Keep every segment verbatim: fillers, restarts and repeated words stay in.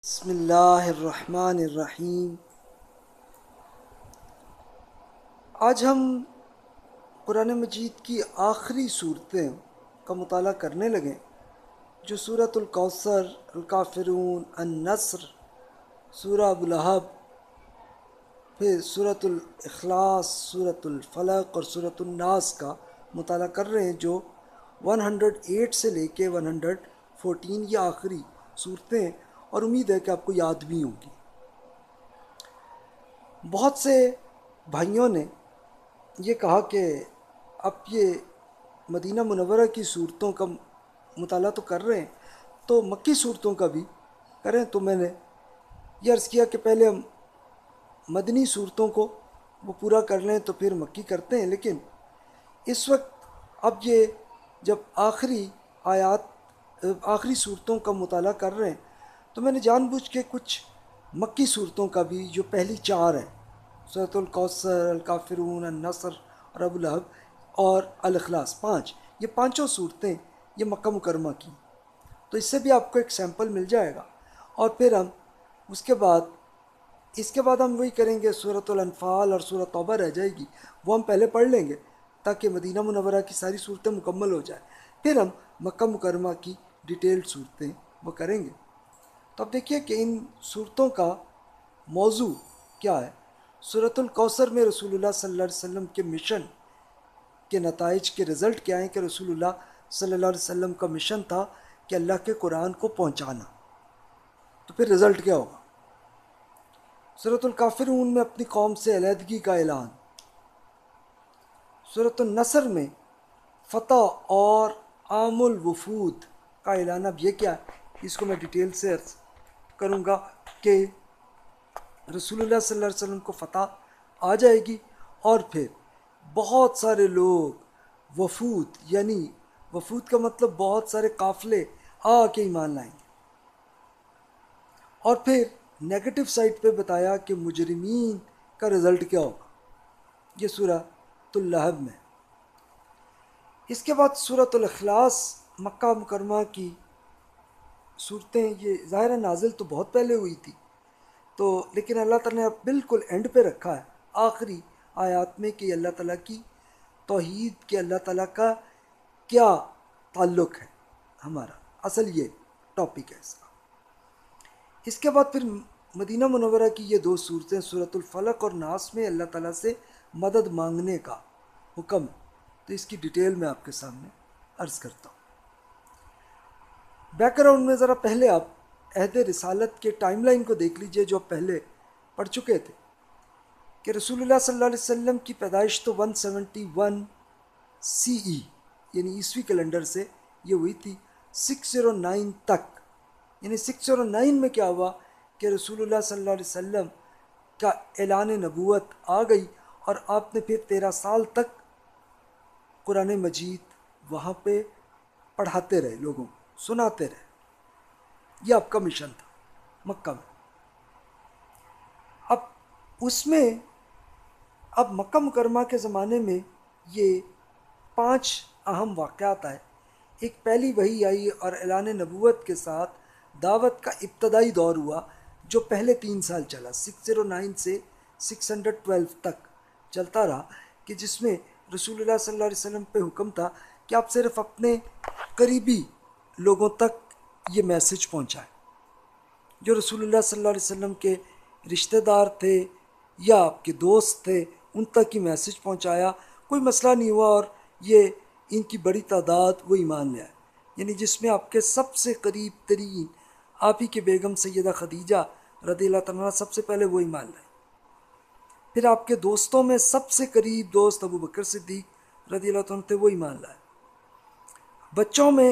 بسم اللہ الرحمن الرحیم۔ آج ہم قرآن مجید کی آخری صورتیں کا مطالعہ کرنے لگیں جو سورۃ الکوثر، الکافرون، النصر، سورہ ابو لہب، پھر سورۃ الاخلاص، سورۃ الفلق اور سورۃ الناس کا مطالعہ کر رہے ہیں، جو ایک سو آٹھ سے لے کے ایک سو چودہ یہ آخری صورتیں ہیں، اور امید ہے کہ آپ کو یاد بھی ہوں گی۔ بہت سے بھائیوں نے یہ کہا کہ اب یہ مدینہ منورہ کی صورتوں کا مطالعہ تو کر رہے ہیں تو مکی صورتوں کا بھی کریں، تو میں نے یہ عرض کیا کہ پہلے ہم مدنی صورتوں کو وہ پورا کر لیں تو پھر مکی کرتے ہیں۔ لیکن اس وقت اب یہ جب آخری آیات آخری صورتوں کا مطالعہ کر رہے ہیں تو میں نے جان بوجھ کے کچھ مکی صورتوں کا بھی، جو پہلی چار ہیں، سورۃ الکوثر، الکافرون، النصر اور ابو لہب اور الاخلاص، پانچ یہ پانچوں صورتیں یہ مکہ مکرمہ کی، تو اس سے بھی آپ کو ایک سیمپل مل جائے گا۔ اور پھر ہم اس کے بعد اس کے بعد ہم وہی کریں گے، سورۃ الانفال اور سورۃ توبہ رہ جائے گی، وہ ہم پہلے پڑھ لیں گے تاکہ مدینہ منورہ کی ساری صورتیں مکمل ہو جائیں، پھر ہم مکہ مکرمہ کی ڈیٹیلڈ صورتیں وہ کریں گے۔ تو اب دیکھیے کہ ان صورتوں کا موضوع کیا ہے۔ سورۃ الکوثر میں رسول اللہ صلی اللہ علیہ وسلم کے مشن کے نتائج کے رزلٹ کیا ہیں، کہ رسول اللہ صلی اللہ علیہ وسلم کا مشن تھا کہ اللہ کے قرآن کو پہنچانا، تو پھر رزلٹ کیا ہوگا۔ سورۃ الکافرون میں اپنی قوم سے علیحدگی کا اعلان، سورۃ النصر میں فتح اور عام الوفود کا اعلان۔ اب یہ کیا ہے، اس کو میں ڈیٹیل سے عرض کروں گا کہ رسول اللہ صلی اللہ علیہ وسلم کو فتح آ جائے گی، اور پھر بہت سارے لوگ وفود، یعنی وفود کا مطلب بہت سارے قافلے آ کے ایمان لائیں گے، اور پھر نیگیٹو سائڈ پہ بتایا کہ مجرمین کا رزلٹ کیا ہوگا، یہ سورۃ اللہب میں۔ اس کے بعد سورۃ الاخلاص، مکہ مکرمہ کی صورتیں، یہ ظاہر نازل تو بہت پہلے ہوئی تھی، تو لیکن اللہ تعالیٰ نے بالکل اینڈ پہ رکھا ہے آخری آیات میں کہ اللہ تعالیٰ کی توحید، کہ اللہ تعالیٰ کا کیا تعلق ہے ہمارا، اصل یہ ٹاپک ہے اس کا۔ اس کے بعد پھر مدینہ منورہ کی یہ دو صورتیں، سورۃ الفلق اور ناس میں اللہ تعالیٰ سے مدد مانگنے کا حکم ہے، تو اس کی ڈیٹیل میں آپ کے سامنے عرض کرتا ہوں۔ بیک گراؤنڈ میں ذرا پہلے آپ عہد رسالت کے ٹائم لائن کو دیکھ لیجئے، جو پہلے پڑھ چکے تھے، کہ رسول اللہ صلی اللہ علیہ وسلم کی پیدائش تو ایک سو اکہتر سی ای یعنی عیسوی کیلنڈر سے یہ ہوئی تھی، سکس زیرو نائن تک، یعنی سکس زیرو نائن میں کیا ہوا کہ رسول اللہ صلی اللہ علیہ وسلم کا اعلان نبوت آ گئی، اور آپ نے پھر تیرہ سال تک قرآن مجید وہاں پہ پڑھاتے رہے، لوگوں کو سناتے رہے، یہ آپ کا مشن تھا مکہ میں۔ اب اس میں اب مکہ مکرمہ کے زمانے میں یہ پانچ اہم واقعات آئے۔ ایک پہلی وحی آئی اور اعلان نبوت کے ساتھ دعوت کا ابتدائی دور ہوا، جو پہلے تین سال چلا، سکس زیرو نائن سے سکس ہنڈریڈ ٹویلو تک چلتا رہا، کہ جس میں رسول اللہ صلی اللہ علیہ وسلم پہ حکم تھا کہ آپ صرف اپنے قریبی لوگوں تک یہ میسج پہنچائیں، جو رسول اللہ صلی اللہ علیہ وسلم کے رشتہ دار تھے یا آپ کے دوست تھے، ان تک ہی میسج پہنچایا، کوئی مسئلہ نہیں ہوا، اور یہ ان کی بڑی تعداد وہ ایمان لے آئے، یعنی جس میں آپ کے سب سے قریب ترین آپ ہی کے بیگم سیدہ خدیجہ رضی اللہ تعالیٰ سب سے پہلے وہ ایمان لائے، پھر آپ کے دوستوں میں سب سے قریب دوست ابو بکر صدیق رضی اللہ تعالیٰ تھے، وہ ایمان لائے، بچوں میں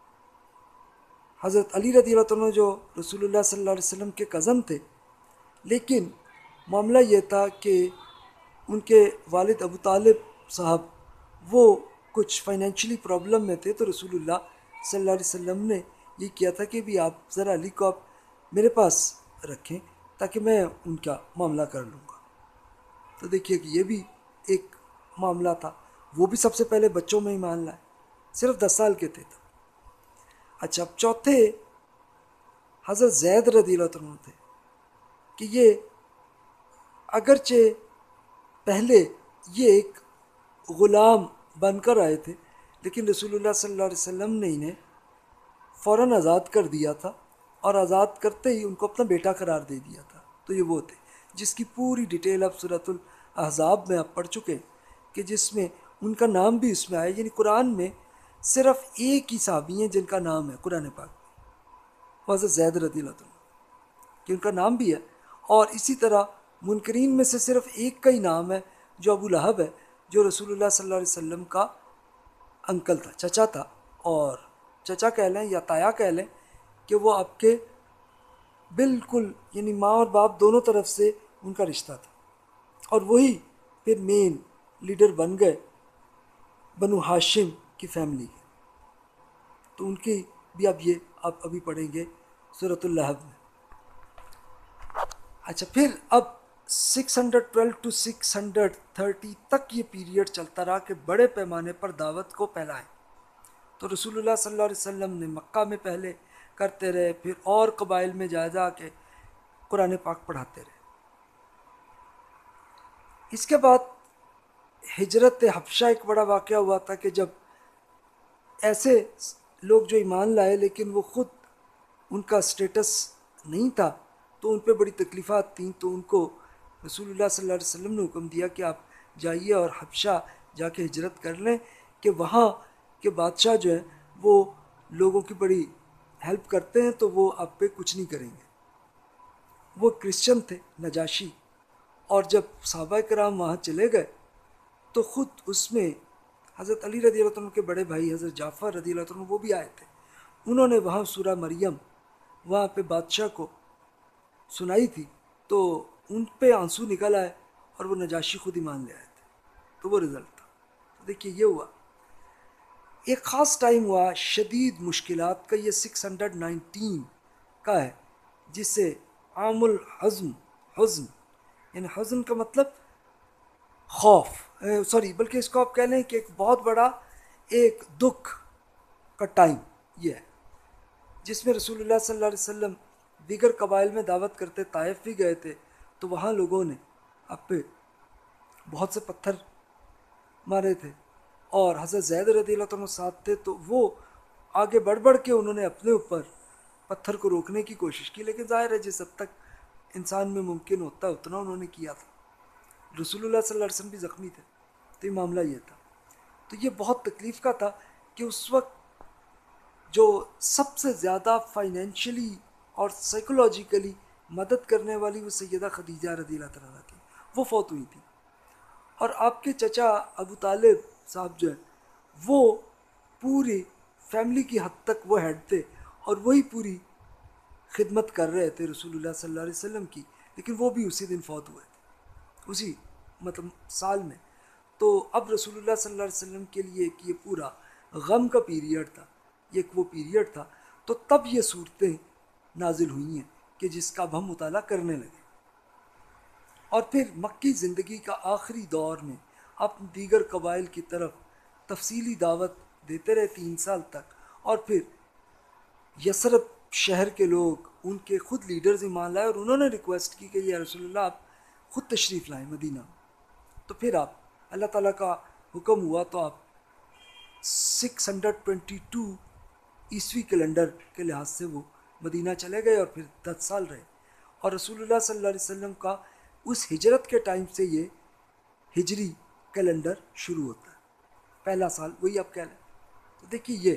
حضرت علی رضی اللہ عنہ جو رسول اللہ صلی اللہ علیہ وسلم کے کزن تھے، لیکن معاملہ یہ تھا کہ ان کے والد ابو طالب صاحب وہ کچھ فائنینشلی پرابلم میں تھے، تو رسول اللہ صلی اللہ علیہ وسلم نے یہ کیا تھا کہ بھی آپ ذرا علی کو آپ میرے پاس رکھیں تاکہ میں ان کا معاملہ کر لوں گا۔ تو دیکھیے کہ یہ بھی ایک معاملہ تھا، وہ بھی سب سے پہلے بچوں میں ایمان لائے، صرف دس سال کے تھے۔ اچھا، اب چوتھے حضرت زید رضی اللہ عنہ تھے کہ یہ اگرچہ پہلے یہ ایک غلام بن کر آئے تھے، لیکن رسول اللہ صلی اللہ علیہ وسلم نے انہیں فوراً آزاد کر دیا تھا، اور آزاد کرتے ہی ان کو اپنا بیٹا قرار دے دیا تھا۔ تو یہ وہ تھے جس کی پوری ڈیٹیل اب سورۃ الاحزاب میں آپ پڑھ چکے ہیں، کہ جس میں ان کا نام بھی اس میں آیا، یعنی قرآن میں صرف ایک ہی صحابی ہیں جن کا نام ہے قرآن پاک میں، وہ حضرت زید رضی اللہ عنہ کہ ان کا نام بھی ہے، اور اسی طرح منکرین میں سے صرف ایک کا ہی نام ہے جو ابو لہب ہے، جو رسول اللہ صلی اللہ علیہ وسلم کا انکل تھا، چچا تھا، اور چچا کہہ لیں یا تایا کہہ لیں کہ وہ آپ کے بالکل یعنی ماں اور باپ دونوں طرف سے ان کا رشتہ تھا، اور وہی پھر مین لیڈر بن گئے بنو ہاشم کی فیملی کے۔ تو ان کی بھی اب یہ آپ ابھی پڑھیں گے سورۃ اللہب میں۔ اچھا، پھر اب six hundred twelve to six hundred thirty تک یہ پیریڈ چلتا رہا کہ بڑے پیمانے پر دعوت کو پھیلائیں۔ تو رسول اللہ صلی اللہ علیہ وسلم نے مکہ میں پہلے کرتے رہے، پھر اور قبائل میں جا جا کے قرآن پاک پڑھاتے رہے۔ اس کے بعد ہجرت حبشہ ایک بڑا واقعہ ہوا تھا کہ جب ایسے لوگ جو ایمان لائے لیکن وہ خود ان کا سٹیٹس نہیں تھا، تو ان پہ بڑی تکلیفات تھیں، تو ان کو رسول اللہ صلی اللہ علیہ وسلم نے حکم دیا کہ آپ جائیے اور حبشہ جا کے ہجرت کر لیں، کہ وہاں کے بادشاہ جو ہیں وہ لوگوں کی بڑی ہیلپ کرتے ہیں، تو وہ آپ پہ کچھ نہیں کریں گے۔ وہ کرسچن تھے نجاشی، اور جب صحابہ کرام وہاں چلے گئے تو خود اس میں حضرت علی رضی اللہ عنہ کے بڑے بھائی حضرت جعفر رضی اللہ عنہ وہ بھی آئے تھے۔ انہوں نے وہاں سورہ مریم وہاں پہ بادشاہ کو سنائی تھی، تو ان پہ آنسو نکل آئے اور وہ نجاشی خود ایمان لے آئے تھے۔ تو وہ رزلٹ تھا۔ تو دیکھیے یہ ہوا، ایک خاص ٹائم ہوا شدید مشکلات کا، یہ سکس ہنڈریڈ نائنٹین کا ہے، جسے عام الحزن، حزن یعنی حزن کا مطلب خوف، سوری بلکہ اس کو آپ کہہ لیں کہ ایک بہت بڑا ایک دکھ کا ٹائم یہ ہے، جس میں رسول اللہ صلی اللہ علیہ وسلم دیگر قبائل میں دعوت کرتے، طائف بھی گئے تھے، تو وہاں لوگوں نے آپ پہ بہت سے پتھر مارے تھے، اور حضرت زید رضی اللہ عنہ ساتھ تھے، تو وہ آگے بڑھ بڑھ کے انہوں نے اپنے اوپر پتھر کو روکنے کی کوشش کی، لیکن ظاہر ہے جس حد تک انسان میں ممکن ہوتا ہے اتنا انہوں نے کیا تھا۔ رسول اللہ صلی اللہ علیہ وسلم بھی زخمی تھے، تو یہ معاملہ یہ تھا۔ تو یہ بہت تکلیف کا تھا کہ اس وقت جو سب سے زیادہ فائنینشلی اور سائیکولوجیکلی مدد کرنے والی وہ سیدہ خدیجہ رضی اللہ تعالیٰ تھی، وہ فوت ہوئی تھی، اور آپ کے چچا ابو طالب صاحب جو ہیں وہ پوری فیملی کی حد تک وہ ہیڈ تھے، اور وہی پوری خدمت کر رہے تھے رسول اللہ صلی اللہ علیہ وسلم کی، لیکن وہ بھی اسی دن فوت ہوئے تھے، اسی مطلب سال میں۔ تو اب رسول اللہ صلی اللہ علیہ وسلم کے لیے ایک یہ پورا غم کا پیریڈ تھا، یہ ایک وہ پیریڈ تھا، تو تب یہ صورتیں نازل ہوئی ہیں کہ جس کا اب ہم مطالعہ کرنے لگے۔ اور پھر مکی زندگی کا آخری دور میں آپ دیگر قبائل کی طرف تفصیلی دعوت دیتے رہے تین سال تک، اور پھر یثرب شہر کے لوگ ان کے خود لیڈرز ایمان لائے، اور انہوں نے ریکویسٹ کی کہ یا رسول اللہ آپ خود تشریف لائیں مدینہ۔ تو پھر آپ اللہ تعالیٰ کا حکم ہوا تو آپ سکس ہنڈریڈ ٹوینٹی ٹو عیسوی کیلنڈر کے لحاظ سے وہ مدینہ چلے گئے، اور پھر دس سال رہے، اور رسول اللہ صلی اللہ علیہ وسلم کا اس ہجرت کے ٹائم سے یہ ہجری کیلنڈر شروع ہوتا ہے، پہلا سال وہی آپ کہہ لیں۔ تو دیکھیے یہ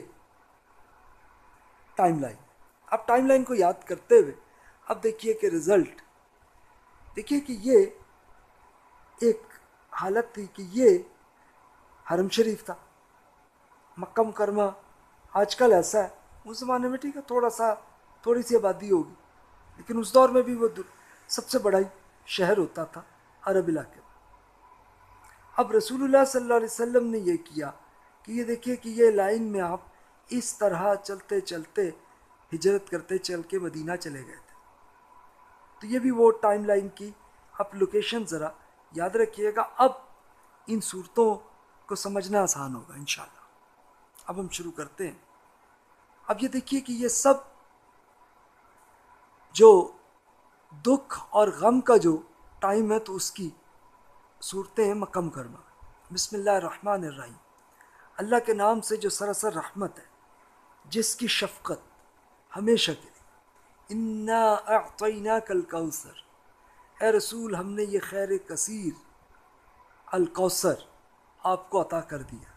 ٹائم لائن، اب ٹائم لائن کو یاد کرتے ہوئے اب دیکھیے کہ رزلٹ، دیکھیے کہ یہ ایک حالت تھی کہ یہ حرم شریف تھا، مکہ مکرمہ آج کل ایسا ہے، اس زمانے میں ٹھیک ہے تھوڑا سا تھوڑی سی آبادی ہوگی، لیکن اس دور میں بھی وہ سب سے بڑا شہر ہوتا تھا عرب علاقے میں۔ اب رسول اللہ صلی اللہ علیہ وسلم نے یہ کیا کہ یہ دیکھیے کہ یہ لائن میں آپ اس طرح چلتے چلتے ہجرت کرتے چل کے مدینہ چلے گئے تھے۔ تو یہ بھی وہ ٹائم لائن کی آپ لوکیشن ذرا یاد رکھیے گا۔ اب ان صورتوں کو سمجھنا آسان ہوگا انشاءاللہ۔ اب ہم شروع کرتے ہیں۔ اب یہ دیکھیے کہ یہ سب جو دکھ اور غم کا جو ٹائم ہے تو اس کی صورتیں ہیں مکہ مکرمہ. بسم اللہ الرحمن الرحیم. اللہ کے نام سے جو سراسر رحمت ہے، جس کی شفقت ہمیشہ کے لیے. انا اعطیناک الکوثر، اے رسول ہم نے یہ خیر کثیر الکوثر آپ کو عطا کر دیا.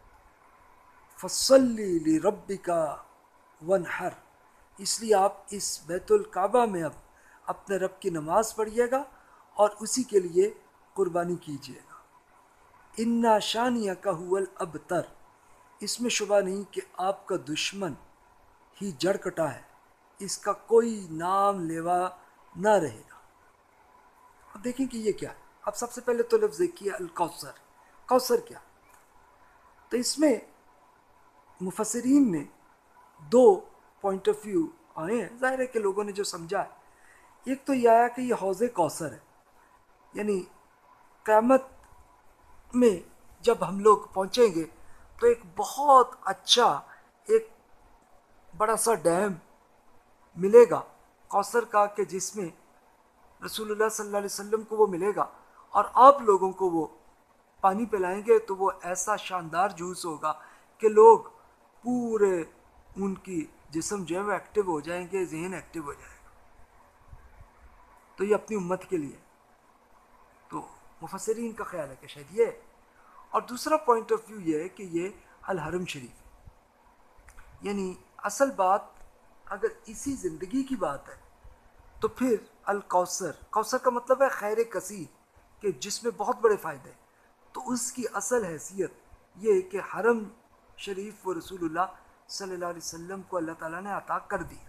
فصلی لربک وانحر، اس لیے آپ اس بیت الکعبہ میں اب اپنے رب کی نماز پڑھیے گا اور اسی کے لیے قربانی کیجیے گا. انا شانیک هو الابتر، اس میں شبہ نہیں کہ آپ کا دشمن ہی جڑ کٹا ہے، اس کا کوئی نام لیوا نہ رہے گا. اب دیکھیں کہ یہ کیا ہے. اب سب سے پہلے تو لفظ دیکھیے الکوثر. کوثر کیا؟ تو اس میں مفسرین نے دو پوائنٹ آف ویو آئے ہیں. ظاہر ہے کہ لوگوں نے جو سمجھا ہے، ایک تو یہ آیا کہ یہ حوض کوثر ہے، یعنی قیامت میں جب ہم لوگ پہنچیں گے تو ایک بہت اچھا ایک بڑا سا ڈیم ملے گا کوثر کا، کہ جس میں رسول اللہ صلی اللہ علیہ وسلم کو وہ ملے گا اور آپ لوگوں کو وہ پانی پلائیں گے. تو وہ ایسا شاندار جوس ہوگا کہ لوگ پورے ان کی جسم جو ہے وہ ایکٹیو ہو جائیں گے، ذہن ایکٹیو ہو جائے گا. تو یہ اپنی امت کے لیے. تو مفسرین کا خیال ہے کہ شاید یہ. اور دوسرا پوائنٹ آف ویو یہ ہے کہ یہ الحرم شریف، یعنی اصل بات اگر اسی زندگی کی بات ہے تو پھر الکوثر، کوثر کا مطلب ہے خیر کثیر، کہ جس میں بہت بڑے فائدے. تو اس کی اصل حیثیت یہ کہ حرم شریف و رسول اللہ صلی اللہ علیہ وسلم کو اللہ تعالیٰ نے عطا کر دی.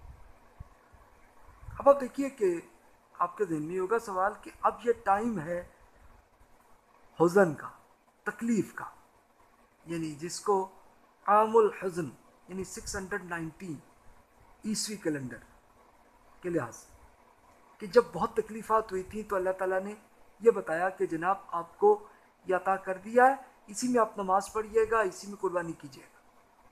اب آپ دیکھیے کہ آپ کے ذہن میں ہوگا سوال کہ اب یہ ٹائم ہے حزن کا، تکلیف کا، یعنی جس کو عام الحزن یعنی سکس ہنڈریڈ نائنٹین عیسوی کیلنڈر کے لحاظ سے، کہ جب بہت تکلیفات ہوئی تھیں تو اللہ تعالیٰ نے یہ بتایا کہ جناب آپ کو یہ عطا کر دیا ہے، اسی میں آپ نماز پڑھیے گا، اسی میں قربانی کیجیے گا.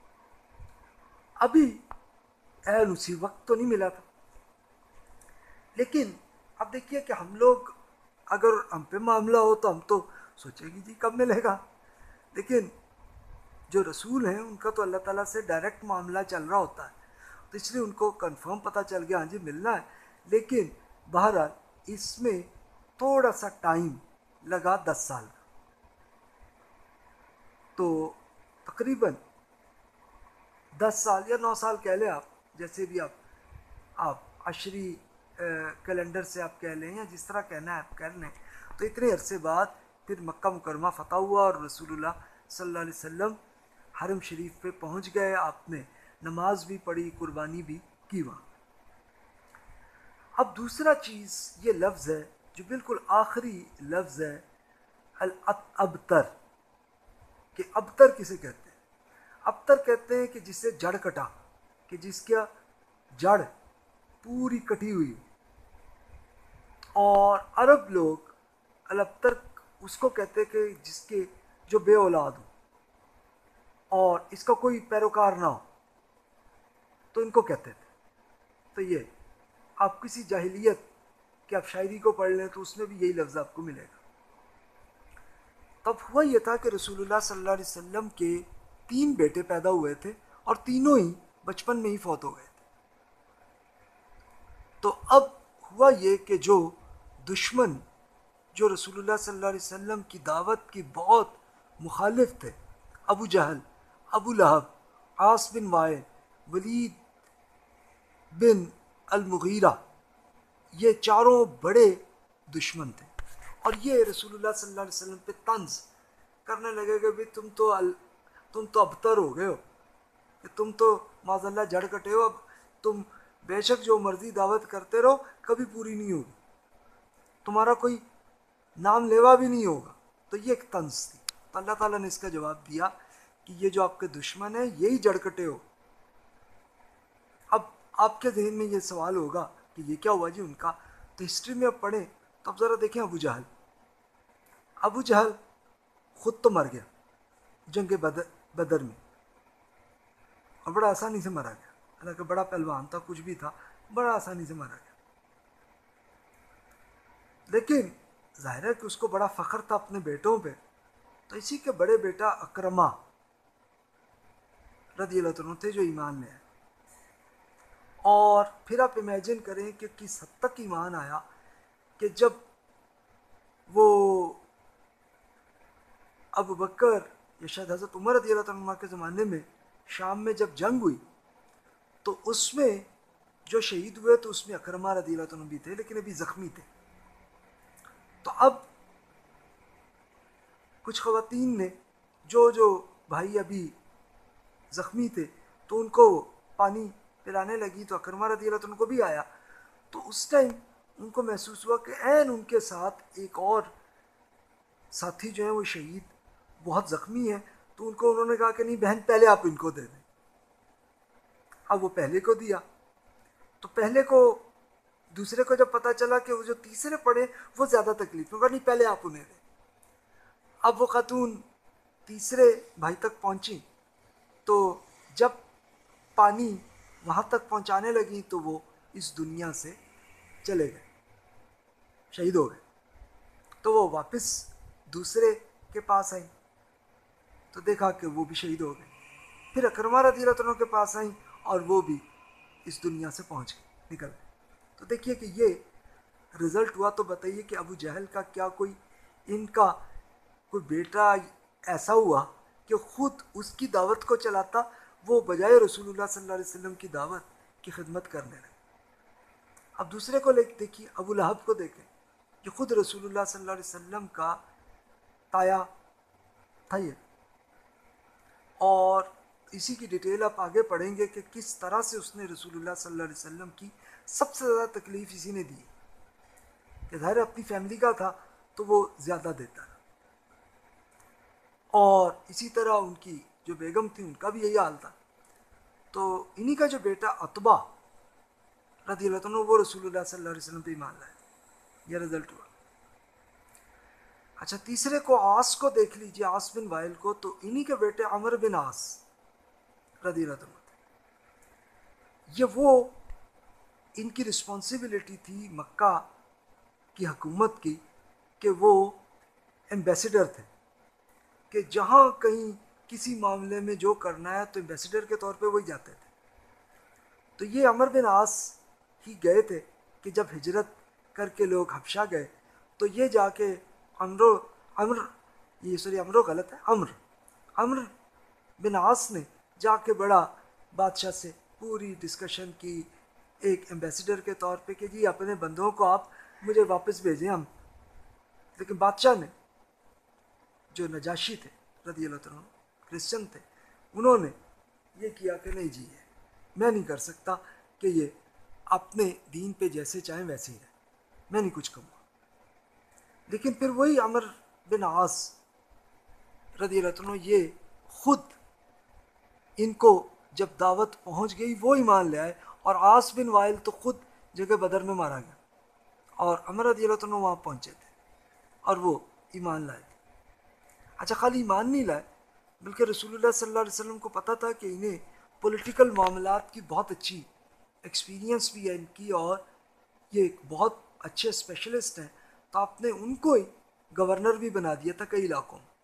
ابھی عین اسی وقت تو نہیں ملا تھا، لیکن اب دیکھیے کہ ہم لوگ اگر ہم پہ معاملہ ہو تو ہم تو سوچیں گے جی کب ملے گا. لیکن جو رسول ہیں ان کا تو اللہ تعالیٰ سے ڈائریکٹ معاملہ چل رہا ہوتا ہے، تو اس لیے ان کو کنفرم پتہ چل گیا ہاں جی ملنا ہے. لیکن بہرحال اس میں تھوڑا سا ٹائم لگا، دس سال کا. تو تقریباً دس سال یا نو سال کہہ لیں آپ، جیسے بھی آپ آپ عشری کیلنڈر سے آپ کہہ لیں یا جس طرح کہنا ہے آپ کہہ لیں. تو اتنے عرصے بعد پھر مکہ مکرمہ فتح ہوا اور رسول اللہ صلی اللہ علیہ وسلم حرم شریف پہ پہنچ گئے. آپ نے نماز بھی پڑھی، قربانی بھی کی وہاں. اب دوسرا چیز یہ لفظ ہے جو بالکل آخری لفظ ہے الابتر، کہ ابتر کسے کہتے ہیں؟ ابتر کہتے ہیں کہ جسے جڑ کٹا، کہ جس کا جڑ پوری کٹی ہوئی. اور عرب لوگ الابتر اس کو کہتے کہ جس کے جو بے اولاد ہو اور اس کا کوئی پیروکار نہ ہو، تو ان کو کہتے تھے. تو یہ آپ کسی جاہلیت کہ آپ شاعری کو پڑھ لیں تو اس میں بھی یہی لفظ آپ کو ملے گا. تب ہوا یہ تھا کہ رسول اللہ صلی اللہ علیہ وسلم کے تین بیٹے پیدا ہوئے تھے اور تینوں ہی بچپن میں ہی فوت ہو گئے تھے. تو اب ہوا یہ کہ جو دشمن جو رسول اللہ صلی اللہ علیہ وسلم کی دعوت کی بہت مخالف تھے، ابو جہل، ابو لہب، عاص بن وائل، ولید بن المغیرہ، یہ چاروں بڑے دشمن تھے. اور یہ رسول اللہ صلی اللہ علیہ وسلم پہ طنز کرنے لگے کہ بھی تم تو ال... تم تو ابتر ہو گئے ہو، کہ تم تو معاذ اللہ جڑ کٹے ہو، اب تم بے شک جو مرضی دعوت کرتے رہو کبھی پوری نہیں ہوگی، تمہارا کوئی نام لیوا بھی نہیں ہوگا. تو یہ ایک طنز تھی. تو اللہ تعالیٰ نے اس کا جواب دیا کہ یہ جو آپ کے دشمن ہیں یہی جڑ کٹے ہو. اب آپ کے ذہن میں یہ سوال ہوگا کہ یہ کیا ہوا جی ان کا؟ تو ہسٹری میں اب پڑھیں تو اب ذرا دیکھیں ابو جہل. ابو جہل خود تو مر گیا جنگ بدر بدر میں، اور بڑا آسانی سے مرا گیا، حالانکہ بڑا پہلوان تھا، کچھ بھی تھا، بڑا آسانی سے مارا گیا. لیکن ظاہر ہے کہ اس کو بڑا فخر تھا اپنے بیٹوں پہ، تو اسی کے بڑے بیٹا اکرمہ رضی اللہ عنہ تھے جو ایمان لے آئے. اور پھر آپ امیجن کریں کہ کس حد تک ایمان آیا کہ جب وہ ابو بکر یا شاید حضرت عمر رضی اللہ عنہ کے زمانے میں شام میں جب جنگ ہوئی تو اس میں جو شہید ہوئے تو اس میں اکرمہ رضی اللہ عنہ بھی تھے، لیکن ابھی زخمی تھے. تو اب کچھ خواتین نے جو جو بھائی ابھی زخمی تھے تو ان کو پانی پلانے لگی، تو اکرمہ رضی اللہ عنہ کو بھی آیا. تو اس ٹائم ان کو محسوس ہوا کہ عین ان کے ساتھ ایک اور ساتھی جو ہیں وہ شہید بہت زخمی ہیں. تو ان کو انہوں نے کہا کہ نہیں بہن پہلے آپ ان کو دے دیں. اب وہ پہلے کو دیا، تو پہلے کو دوسرے کو جب پتہ چلا کہ وہ جو تیسرے پڑے وہ زیادہ تکلیف میں، نہیں پہلے آپ انہیں دیں. اب وہ خاتون تیسرے بھائی تک پہنچی تو جب پانی وہاں تک پہنچانے لگی تو وہ اس دنیا سے چلے گئے، شہید ہو گئے. تو وہ واپس دوسرے کے پاس آئیں تو دیکھا کہ وہ بھی شہید ہو گئے. پھر اکرمہ رضی اللہ عنہ کے پاس آئیں اور وہ بھی اس دنیا سے پہنچ گئے، نکل گئے. تو دیکھیے کہ یہ رزلٹ ہوا. تو بتائیے کہ ابو جہل کا کیا کوئی ان کا کوئی بیٹا ایسا ہوا کہ خود اس کی دعوت کو چلاتا، وہ بجائے رسول اللہ صلی اللہ علیہ وسلم کی دعوت کی خدمت کرنے لگے. اب دوسرے کو دیکھیے، ابو لہب کو دیکھیں کہ خود رسول اللہ صلی اللہ علیہ وسلم کا تایا تھا یہ. اور اسی کی ڈیٹیل آپ آگے پڑھیں گے کہ کس طرح سے اس نے رسول اللہ صلی اللہ علیہ وسلم کی سب سے زیادہ تکلیف اسی نے دی کہ ظاہر اپنی فیملی کا تھا تو وہ زیادہ دیتا رہا. اور اسی طرح ان کی جو بیگم تھی ان کا بھی یہی حال تھا. تو انہی کا جو بیٹا عتبہ رضی اللہ عنہ وہ رسول اللہ صلی اللہ علیہ وسلم پہ ایمان لائے. یہ رزلٹ ہوا. اچھا تیسرے کو عاص کو دیکھ لیجیے، عاص بن وائل کو. تو انہی کے بیٹے عمر بن عاص رضی اللہ عنہ تھے. یہ وہ ان کی رسپانسبلٹی تھی مکہ کی حکومت کی کہ وہ ایمبیسڈر تھے، کہ جہاں کہیں کسی معاملے میں جو کرنا ہے تو ایمبیسڈر کے طور پہ وہی جاتے تھے. تو یہ عمر بن عاص ہی گئے تھے کہ جب ہجرت کر کے لوگ حبشہ گئے تو یہ جا کے عمرو عمر یہ سوری عمرو غلط ہے عمر عمر بن عاص نے جا کے بڑا بادشاہ سے پوری ڈسکشن کی ایک ایمبیسڈر کے طور پہ کہ جی اپنے بندوں کو آپ مجھے واپس بھیجیں ہم. لیکن بادشاہ نے جو نجاشی تھے رضی اللہ عنہ کرسچن تھے، انہوں نے یہ کیا کہ نہیں جی ہے میں نہیں کر سکتا کہ یہ اپنے دین پہ جیسے چاہیں ویسے ہی رہیں، میں نہیں کچھ کہوں گا. لیکن پھر وہی عمر بن عاص رضی اللہ عنہ یہ خود ان کو جب دعوت پہنچ گئی وہ ایمان لے آئے. اور عاص بن وائل تو خود جگہ بدر میں مارا گیا اور عمر رضی اللہ عنہ وہاں پہنچے تھے اور وہ ایمان لائے تھے. اچھا خالی ایمان نہیں لائے بلکہ رسول اللہ صلی اللہ علیہ وسلم کو پتہ تھا کہ انہیں پولیٹیکل معاملات کی بہت اچھی ایکسپیرینس بھی ہے ان کی، اور یہ ایک بہت اچھے اسپیشلسٹ ہیں. تو آپ نے ان کو ہی گورنر بھی بنا دیا تھا کئی علاقوں میں.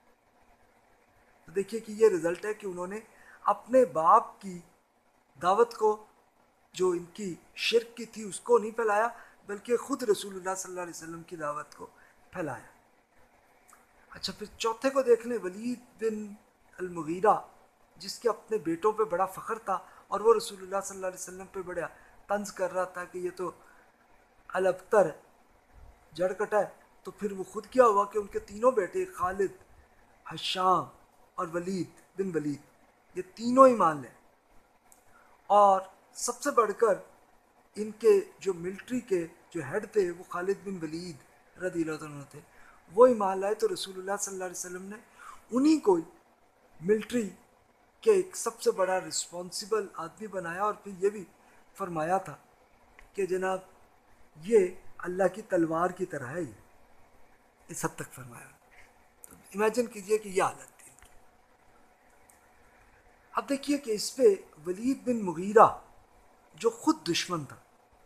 تو دیکھیے کہ یہ رزلٹ ہے کہ انہوں نے اپنے باپ کی دعوت کو جو ان کی شرک کی تھی اس کو نہیں پھیلایا بلکہ خود رسول اللہ صلی اللہ علیہ وسلم کی دعوت کو پھیلایا. اچھا پھر چوتھے کو دیکھ لیں، ولید بن المغیرہ جس کے اپنے بیٹوں پہ بڑا فخر تھا اور وہ رسول اللہ صلی اللہ علیہ وسلم پہ بڑا طنز کر رہا تھا کہ یہ تو الابتر ہے، جڑ کٹا ہے. تو پھر وہ خود کیا ہوا کہ ان کے تینوں بیٹے خالد، ہشام اور ولید بن ولید یہ تینوں ایمان لے. اور سب سے بڑھ کر ان کے جو ملٹری کے جو ہیڈ تھے وہ خالد بن ولید رضی اللہ عنہ تھے، وہ ایمان لائے. تو رسول اللہ صلی اللہ علیہ وسلم نے انہی کو ملٹری کے ایک سب سے بڑا رسپانسبل آدمی بنایا اور پھر یہ بھی فرمایا تھا کہ جناب یہ اللہ کی تلوار کی طرح ہے. یہ اس حد تک فرمایا. تو امیجن کیجئے کہ یہ حالت تھی. اب دیکھیے کہ اس پہ ولید بن مغیرہ جو خود دشمن تھا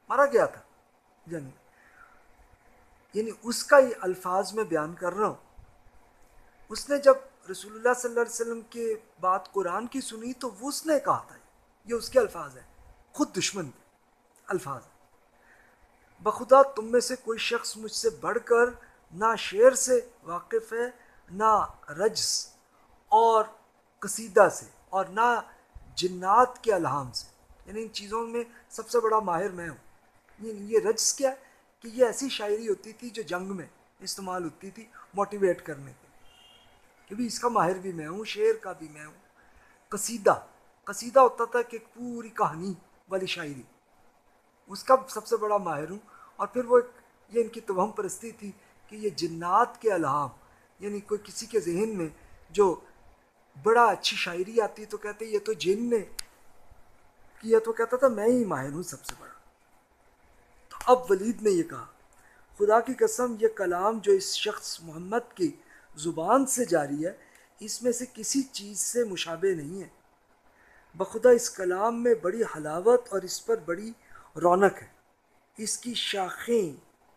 مارا گیا تھا جنگ میں. یعنی اس کا یہ الفاظ میں بیان کر رہا ہوں. اس نے جب رسول اللہ صلی اللہ علیہ وسلم کے بات قرآن کی سنی تو وہ اس نے کہا تھا, یہ اس کے الفاظ ہیں, خود دشمن کے الفاظ ہیں. بخدا تم میں سے کوئی شخص مجھ سے بڑھ کر نہ شعر سے واقف ہے, نہ رجز اور قصیدہ سے, اور نہ جنات کے الہام سے. یعنی ان چیزوں میں سب سے بڑا ماہر میں ہوں. یہ رجز کیا ہے کہ یہ ایسی شاعری ہوتی تھی جو جنگ میں استعمال ہوتی تھی موٹیویٹ کرنے کے, کہ بھی اس کا ماہر بھی میں ہوں, شعر کا بھی میں ہوں. قصیدہ قصیدہ ہوتا تھا کہ پوری کہانی والی شاعری, اس کا سب سے بڑا ماہر ہوں. اور پھر وہ یہ ان کی توہم پرستی تھی کہ یہ جنات کے الہام, یعنی کوئی کسی کے ذہن میں جو بڑا اچھی شاعری آتی تو کہتے یہ تو جن نے کیا, تو کہتا تھا میں ہی ماہر ہوں سب سے بڑا. تو اب ولید نے یہ کہا, خدا کی قسم یہ کلام جو اس شخص محمد کی زبان سے جاری ہے اس میں سے کسی چیز سے مشابہ نہیں ہے. بخدا اس کلام میں بڑی حلاوت اور اس پر بڑی رونق ہے. اس کی شاخیں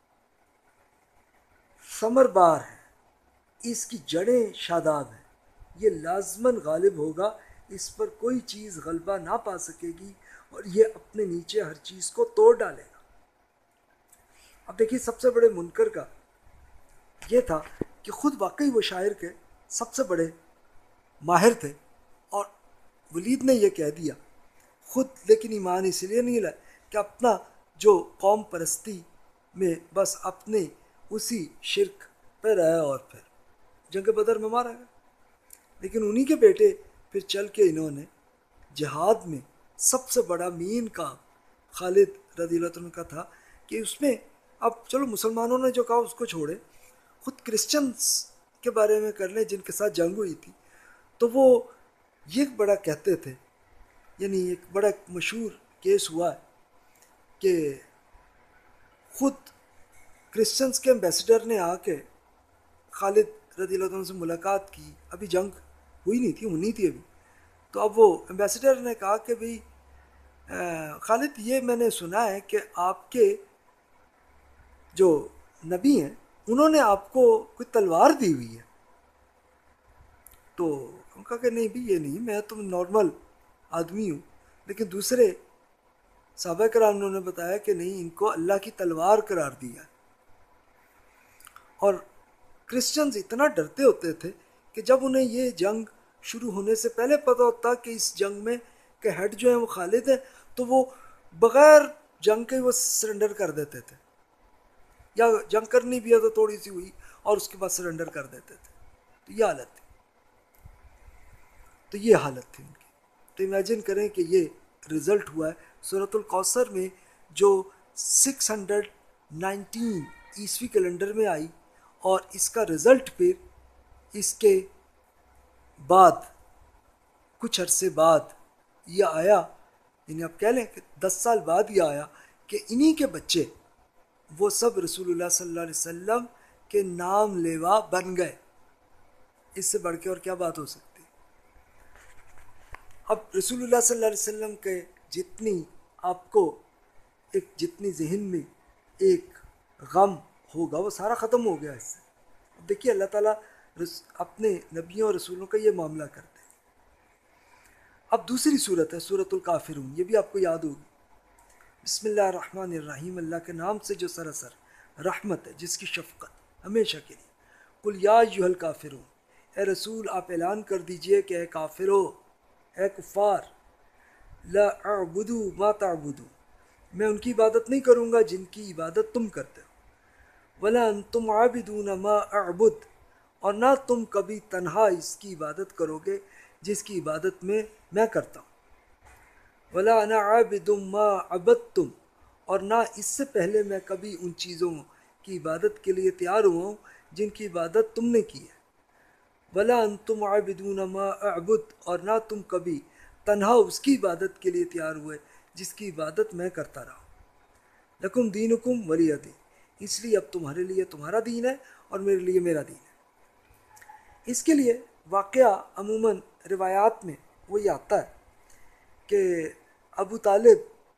ثمر بار ہیں, اس کی جڑیں شاداب ہیں. یہ لازماً غالب ہوگا, اس پر کوئی چیز غلبہ نہ پا سکے گی, اور یہ اپنے نیچے ہر چیز کو توڑ ڈالے گا. اب دیکھیے سب سے بڑے منکر کا یہ تھا کہ خود واقعی وہ شاعر کے سب سے بڑے ماہر تھے, اور ولید نے یہ کہہ دیا خود, لیکن ایمان اس لیے نہیں لائے کہ اپنا جو قوم پرستی میں بس اپنے اسی شرک پہ رہا, اور پھر جنگ بدر میں مارا گیا. لیکن انہی کے بیٹے پھر چل کے انہوں نے جہاد میں سب سے بڑا مین کام خالد رضی اللہ عنہ کا تھا کہ اس میں, اب چلو مسلمانوں نے جو کہا اس کو چھوڑے, خود کرسچنس کے بارے میں کر لیں جن کے ساتھ جنگ ہوئی تھی, تو وہ یہ بڑا کہتے تھے. یعنی ایک بڑا مشہور کیس ہوا ہے کہ خود کرسچنس کے ایمبیسڈر نے آ کے خالد رضی اللہ عنہ سے ملاقات کی, ابھی جنگ ہوئی نہیں تھی, ہونی تھی ابھی. تو اب وہ ایمبیسڈر نے کہا کہ بھئی خالد یہ میں نے سنا ہے کہ آپ کے جو نبی ہیں انہوں نے آپ کو کوئی تلوار دی ہوئی ہے. تو ان کا کہ نہیں بھی یہ نہیں, میں تو نارمل آدمی ہوں. لیکن دوسرے صحابہ کرام انہوں نے بتایا کہ نہیں, ان کو اللہ کی تلوار قرار دیا. اور کرسچنز اتنا ڈرتے ہوتے تھے کہ جب انہیں یہ جنگ شروع ہونے سے پہلے پتہ ہوتا کہ اس جنگ میں کہ ہیڈ جو ہیں وہ خالد ہیں, تو وہ بغیر جنگ کے وہ سرنڈر کر دیتے تھے, یا جنگ کرنی بھی ہے تو تھوڑی سی ہوئی اور اس کے بعد سرنڈر کر دیتے تھے. تو یہ حالت تھی, تو یہ حالت تھی ان کی. تو امیجن کریں کہ یہ رزلٹ ہوا ہے سورۃ الکوثر میں, جو سکس ہنڈریڈ نائنٹین عیسوی کیلنڈر میں آئی, اور اس کا رزلٹ پھر اس کے بعد کچھ عرصے بعد یہ آیا, یعنی آپ کہہ لیں کہ دس سال بعد یہ آیا کہ انہی کے بچے وہ سب رسول اللہ صلی اللہ علیہ وسلم کے نام لیوا بن گئے. اس سے بڑھ کے اور کیا بات ہو سکتی. اب رسول اللہ صلی اللہ علیہ وسلم کے جتنی آپ کو ایک جتنی ذہن میں ایک غم ہوگا وہ سارا ختم ہو گیا اس سے. اب دیکھیے اللہ تعالیٰ اپنے نبیوں اور رسولوں کا یہ معاملہ کرتے ہیں. اب دوسری صورت ہے سورۃ الکافرون, یہ بھی آپ کو یاد ہوگی. بسم اللہ الرحمن الرحیم, اللہ کے نام سے جو سراسر رحمت ہے, جس کی شفقت ہمیشہ کے لیے. قل یا ایھا الکافرون, اے رسول آپ اعلان کر دیجئے کہ اے کافرو, اے کفار, لا اعبد ما تعبدون, میں ان کی عبادت نہیں کروں گا جن کی عبادت تم کرتے ہو. ولا انتم عابدون ما اعبد, اور نہ تم کبھی تنہا اس کی عبادت کرو گے جس کی عبادت میں میں کرتا ہوں. ولا انا عابد ما عبدتم, اور نہ اس سے پہلے میں کبھی ان چیزوں کی عبادت کے لیے تیار ہوا ہوں جن کی عبادت تم نے کی ہے. ولا انتم عابدون ما اعبد, اور نہ تم کبھی تنہا اس کی عبادت کے لیے تیار ہوئے جس کی عبادت میں کرتا رہا. لکم دینکم ولی دین, اس لیے اب تمہارے لیے تمہارا دین ہے اور میرے لیے میرا دین ہے. اس کے لیے واقعہ عموماً روایات میں وہ یہ آتا ہے کہ ابو طالب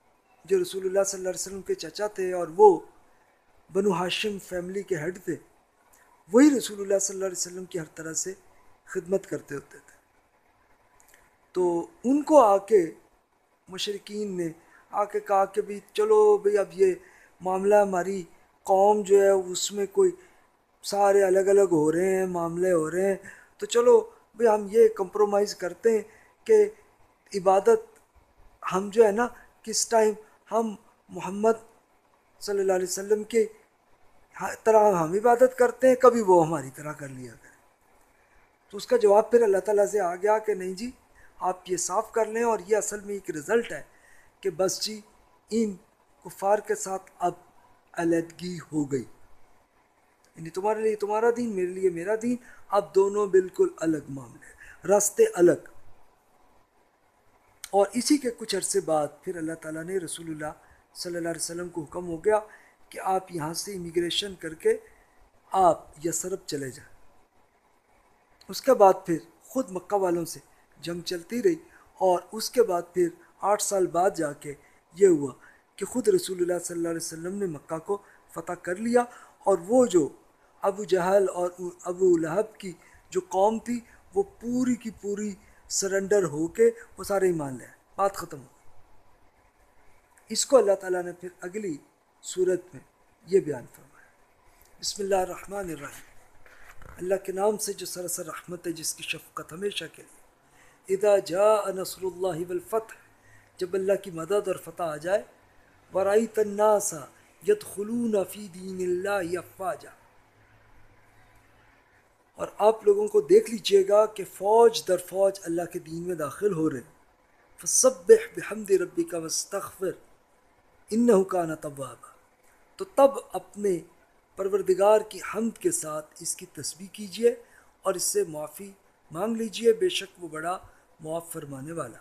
جو رسول اللہ صلی اللہ علیہ وسلم کے چچا تھے اور وہ بنو ہاشم فیملی کے ہیڈ تھے، وہی رسول اللہ صلی اللہ علیہ وسلم کی ہر طرح سے خدمت کرتے ہوتے تھے. تو ان کو آ کے مشرکین نے آ کے کہا کہ بھی چلو بھئی اب یہ معاملہ ہماری قوم جو ہے اس میں کوئی سارے الگ الگ ہو رہے ہیں، معاملے ہو رہے ہیں، تو چلو بھئی ہم یہ کمپرومائز کرتے ہیں کہ عبادت ہم جو ہے نا کس ٹائم ہم محمد صلی اللہ علیہ وسلم کے طرح ہم عبادت کرتے ہیں، کبھی وہ ہماری طرح کر لیا کریں. تو اس کا جواب پھر اللہ تعالیٰ سے آ گیا کہ نہیں جی آپ یہ صاف کر لیں، اور یہ اصل میں ایک رزلٹ ہے کہ بس جی ان کفار کے ساتھ اب علیحدگی ہو گئی، یعنی تمہارے لیے تمہارا دین، میرے لیے میرا دین، اب دونوں بالکل الگ معاملے، راستے الگ. اور اسی کے کچھ عرصے بعد پھر اللہ تعالیٰ نے رسول اللہ صلی اللہ علیہ وسلم کو حکم ہو گیا کہ آپ یہاں سے امیگریشن کر کے آپ یثرب چلے جائیں. اس کے بعد پھر خود مکہ والوں سے جنگ چلتی رہی، اور اس کے بعد پھر آٹھ سال بعد جا کے یہ ہوا کہ خود رسول اللہ صلی اللہ علیہ وسلم نے مکہ کو فتح کر لیا، اور وہ جو ابو جہل اور ابو لہب کی جو قوم تھی وہ پوری کی پوری سرنڈر ہو کے وہ سارے ایمان لے آئے، بات ختم ہو گئی. اس کو اللہ تعالیٰ نے پھر اگلی صورت میں یہ بیان فرمایا. بسم اللہ الرحمن الرحیم، اللہ کے نام سے جو سراسر رحمت ہے، جس کی شفقت ہمیشہ کے لیے. اذا جاء نصر اللہ والفتح، جب اللہ کی مدد اور فتح آ جائے. ورأیت الناس یدخلون فی دین اللہ افواجا، اور آپ لوگوں کو دیکھ لیجئے گا کہ فوج در فوج اللہ کے دین میں داخل ہو رہے ہیں. فسبح بحمد ربک واستغفر انہ کان توابا، تو تب اپنے پروردگار کی حمد کے ساتھ اس کی تسبیح کیجئے اور اس سے معافی مانگ لیجئے، بے شک وہ بڑا معاف فرمانے والا.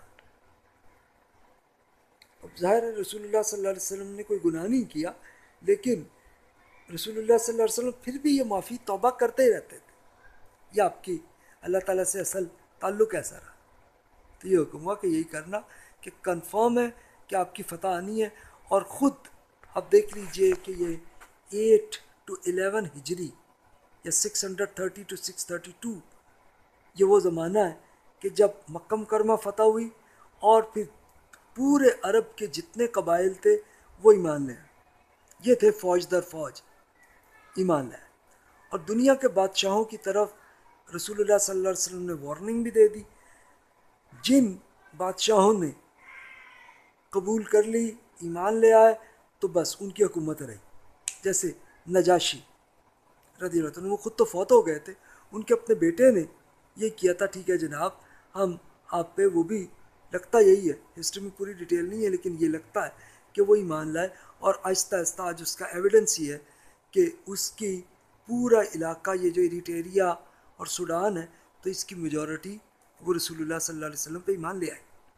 اب ظاہر ہے رسول اللہ صلی اللہ علیہ وسلم نے کوئی گناہ نہیں کیا، لیکن رسول اللہ صلی اللہ علیہ وسلم پھر بھی یہ معافی توبہ کرتے ہی رہتے تھے. یہ آپ کی اللہ تعالیٰ سے اصل تعلق ایسا رہا. تو یہ حکم ہوا کہ یہی کرنا کہ کنفرم ہے کہ آپ کی فتح آنی ہے. اور خود آپ دیکھ لیجئے کہ یہ ایٹ ٹو الیون ہجری یا six hundred thirty two six thirty two یہ وہ زمانہ ہے کہ جب مکہ مکرمہ فتح ہوئی، اور پھر پورے عرب کے جتنے قبائل تھے وہ ایمان لے آئے. یہ تھے فوج در فوج ایمان لے آئے. اور دنیا کے بادشاہوں کی طرف رسول اللہ صلی اللہ علیہ وسلم نے وارننگ بھی دے دی. جن بادشاہوں نے قبول کر لی، ایمان لے آئے، تو بس ان کی حکومت رہی. جیسے نجاشی رضی اللہ عنہ، وہ خود تو فوت ہو گئے تھے، ان کے اپنے بیٹے نے یہ کیا تھا، ٹھیک ہے جناب ہم آپ پہ، وہ بھی لگتا یہی ہے، ہسٹری میں پوری ڈیٹیل نہیں ہے لیکن یہ لگتا ہے کہ وہ ایمان لائے. اور آہستہ آہستہ آج اس کا ایویڈنس یہ ہے کہ اس کی پورا علاقہ یہ جو ایریٹیریا اور سوڈان ہے، تو اس کی میجورٹی وہ رسول اللہ صلی اللہ علیہ وسلم پہ ایمان لے آئے.